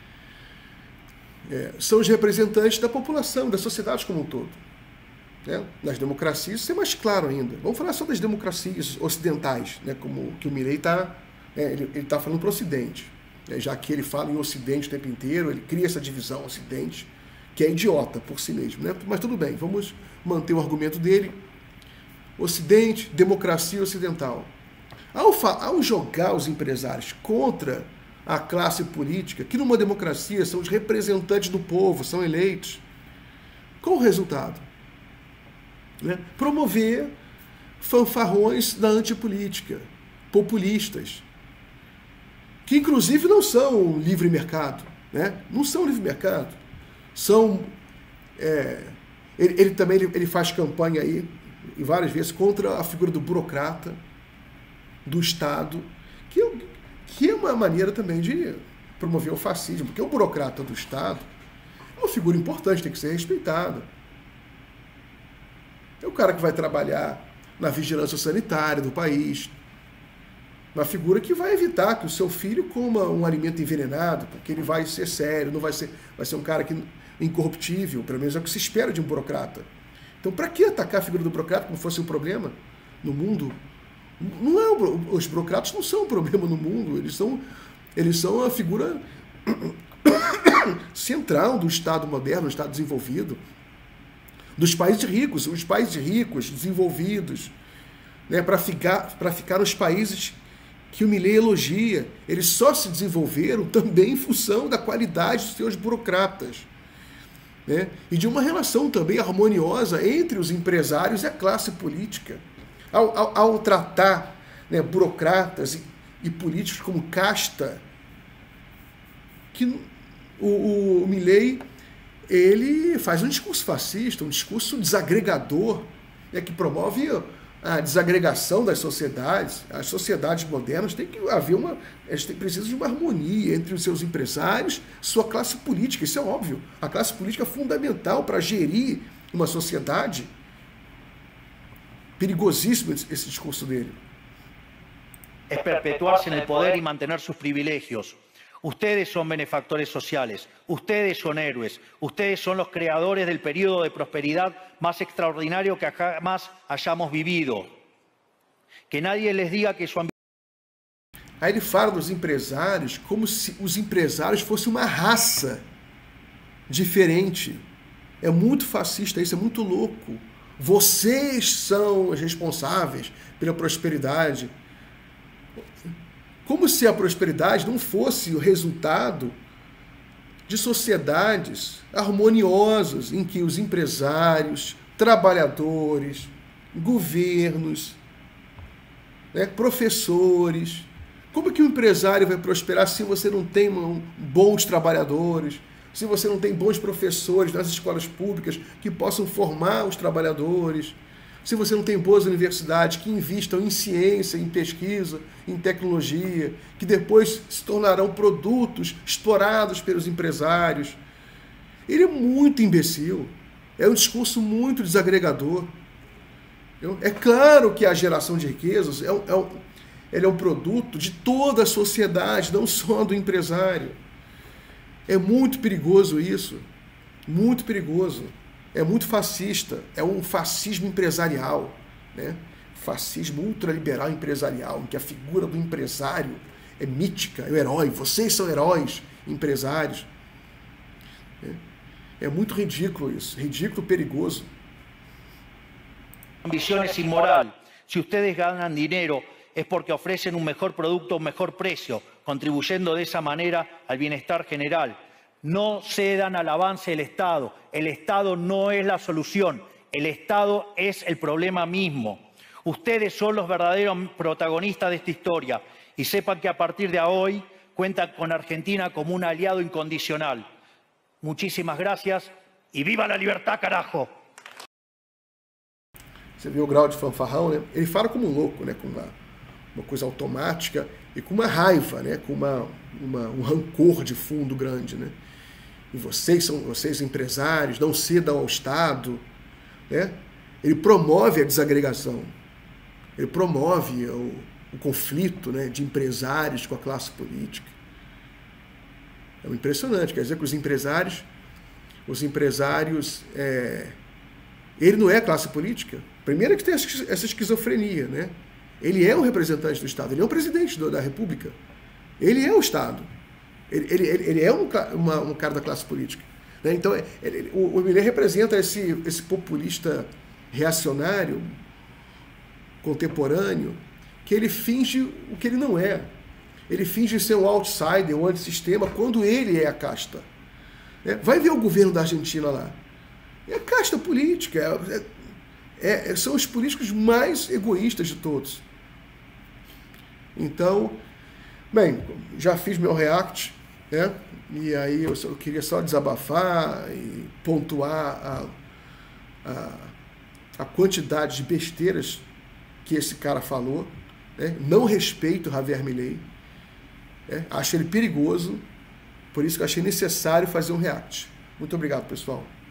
é, são os representantes da população, da sociedade como um todo. Né? Nas democracias, isso é mais claro ainda. Vamos falar só das democracias ocidentais, né? Como que o Milei está... É, ele está falando para o Ocidente, né? Já que ele fala em Ocidente o tempo inteiro, ele cria essa divisão Ocidente, que é idiota por si mesmo, né? Mas tudo bem, vamos manter o argumento dele. Ocidente, democracia ocidental. Ao, ao jogar os empresários contra a classe política, que numa democracia são os representantes do povo, são eleitos, qual o resultado? Né? Promover fanfarrões da antipolítica, populistas, que inclusive não são livre mercado, né? Não são livre mercado, são... É, ele, ele também ele, ele faz campanha aí, e várias vezes, contra a figura do burocrata, do Estado, que, que é uma maneira também de promover o fascismo, porque o burocrata do Estado é uma figura importante, tem que ser respeitada. É o cara que vai trabalhar na vigilância sanitária do país, uma figura que vai evitar que o seu filho coma um alimento envenenado, porque ele vai ser sério, não vai ser, vai ser um cara que, incorruptível, pelo menos é o que se espera de um burocrata. Então, para que atacar a figura do burocrata como fosse um problema no mundo? Não é o, os burocratas não são um problema no mundo, eles são, eles são a figura central do Estado moderno, do Estado desenvolvido, dos países ricos, os países ricos, desenvolvidos, né, para ficar, para ficar nos países que o Milei elogia. Eles só se desenvolveram também em função da qualidade dos seus burocratas, né, e de uma relação também harmoniosa entre os empresários e a classe política. Ao, ao, ao tratar, né, burocratas e, e políticos como casta, que o, o Milei, ele faz um discurso fascista, um discurso desagregador, né, que promove a desagregação das sociedades. As sociedades modernas têm que haver uma, elas têm, precisam de uma harmonia entre os seus empresários, sua classe política. Isso é óbvio. A classe política é fundamental para gerir uma sociedade. Perigosíssimo esse discurso dele. Es perpetuarse en el poder y mantener sus privilegios. Ustedes son benefactores sociales, ustedes son héroes, ustedes son los creadores del periodo de prosperidad más extraordinario que jamás hayamos vivido. Que nadie les diga que su ambición... Aí ele fala dos empresários como se os empresários fossem uma raça diferente. É muito fascista isso, é muito louco. Vocês são os responsáveis pela prosperidade. Como se a prosperidade não fosse o resultado de sociedades harmoniosas em que os empresários, trabalhadores, governos, né, professores... Como que o empresário vai prosperar se você não tem bons trabalhadores, se você não tem bons professores nas escolas públicas que possam formar os trabalhadores, se você não tem boas universidades que investam em ciência, em pesquisa, em tecnologia, que depois se tornarão produtos explorados pelos empresários? Ele é muito imbecil, é um discurso muito desagregador. É claro que a geração de riquezas é, é, ele é um produto de toda a sociedade, não só do empresário. É muito perigoso isso, muito perigoso. É muito fascista, é um fascismo empresarial, né? Fascismo ultraliberal empresarial, em que a figura do empresário é mítica, é o herói. Vocês são heróis, empresários. É muito ridículo isso, ridículo, perigoso. Ambición es inmoral. Si ustedes ganan dinero es porque ofrecen un mejor producto a un mejor precio, contribuyendo de esa manera al bienestar general. No cedan al avance del Estado. El Estado no es la solución. El Estado es el problema mismo. Ustedes son los verdaderos protagonistas de esta historia y sepan que a partir de hoy cuentan con Argentina como un aliado incondicional. Muchísimas gracias y viva la libertad, carajo! Você viu o grau de fanfarrão, né? Ele fala como um louco, né? Com uma, uma coisa automática e com uma raiva, né? Com uma, uma, um rancor de fundo grande, né? E vocês são vocês empresários, não cedam ao Estado, né? Ele promove a desagregação, ele promove o, o conflito, né, de empresários com a classe política. É impressionante, quer dizer que os empresários, os empresários, é, ele não é a classe política. Primeiro que tem essa esquizofrenia, né? Ele é um representante do Estado, ele é o presidente da República, ele é o Estado. Ele, ele, ele é um, uma, um cara da classe política. Né? Então, ele, o, o Milei representa esse, esse populista reacionário, contemporâneo, que ele finge o que ele não é. Ele finge ser um outsider, um antissistema, quando ele é a casta. É, vai ver o governo da Argentina lá. É a casta política. É, é, são os políticos mais egoístas de todos. Então, bem, já fiz meu react, né? E aí eu, só, eu queria só desabafar e pontuar a, a, a quantidade de besteiras que esse cara falou. Né? Não respeito o Javier Milei. Né? Acho ele perigoso. Por isso que eu achei necessário fazer um react. Muito obrigado, pessoal.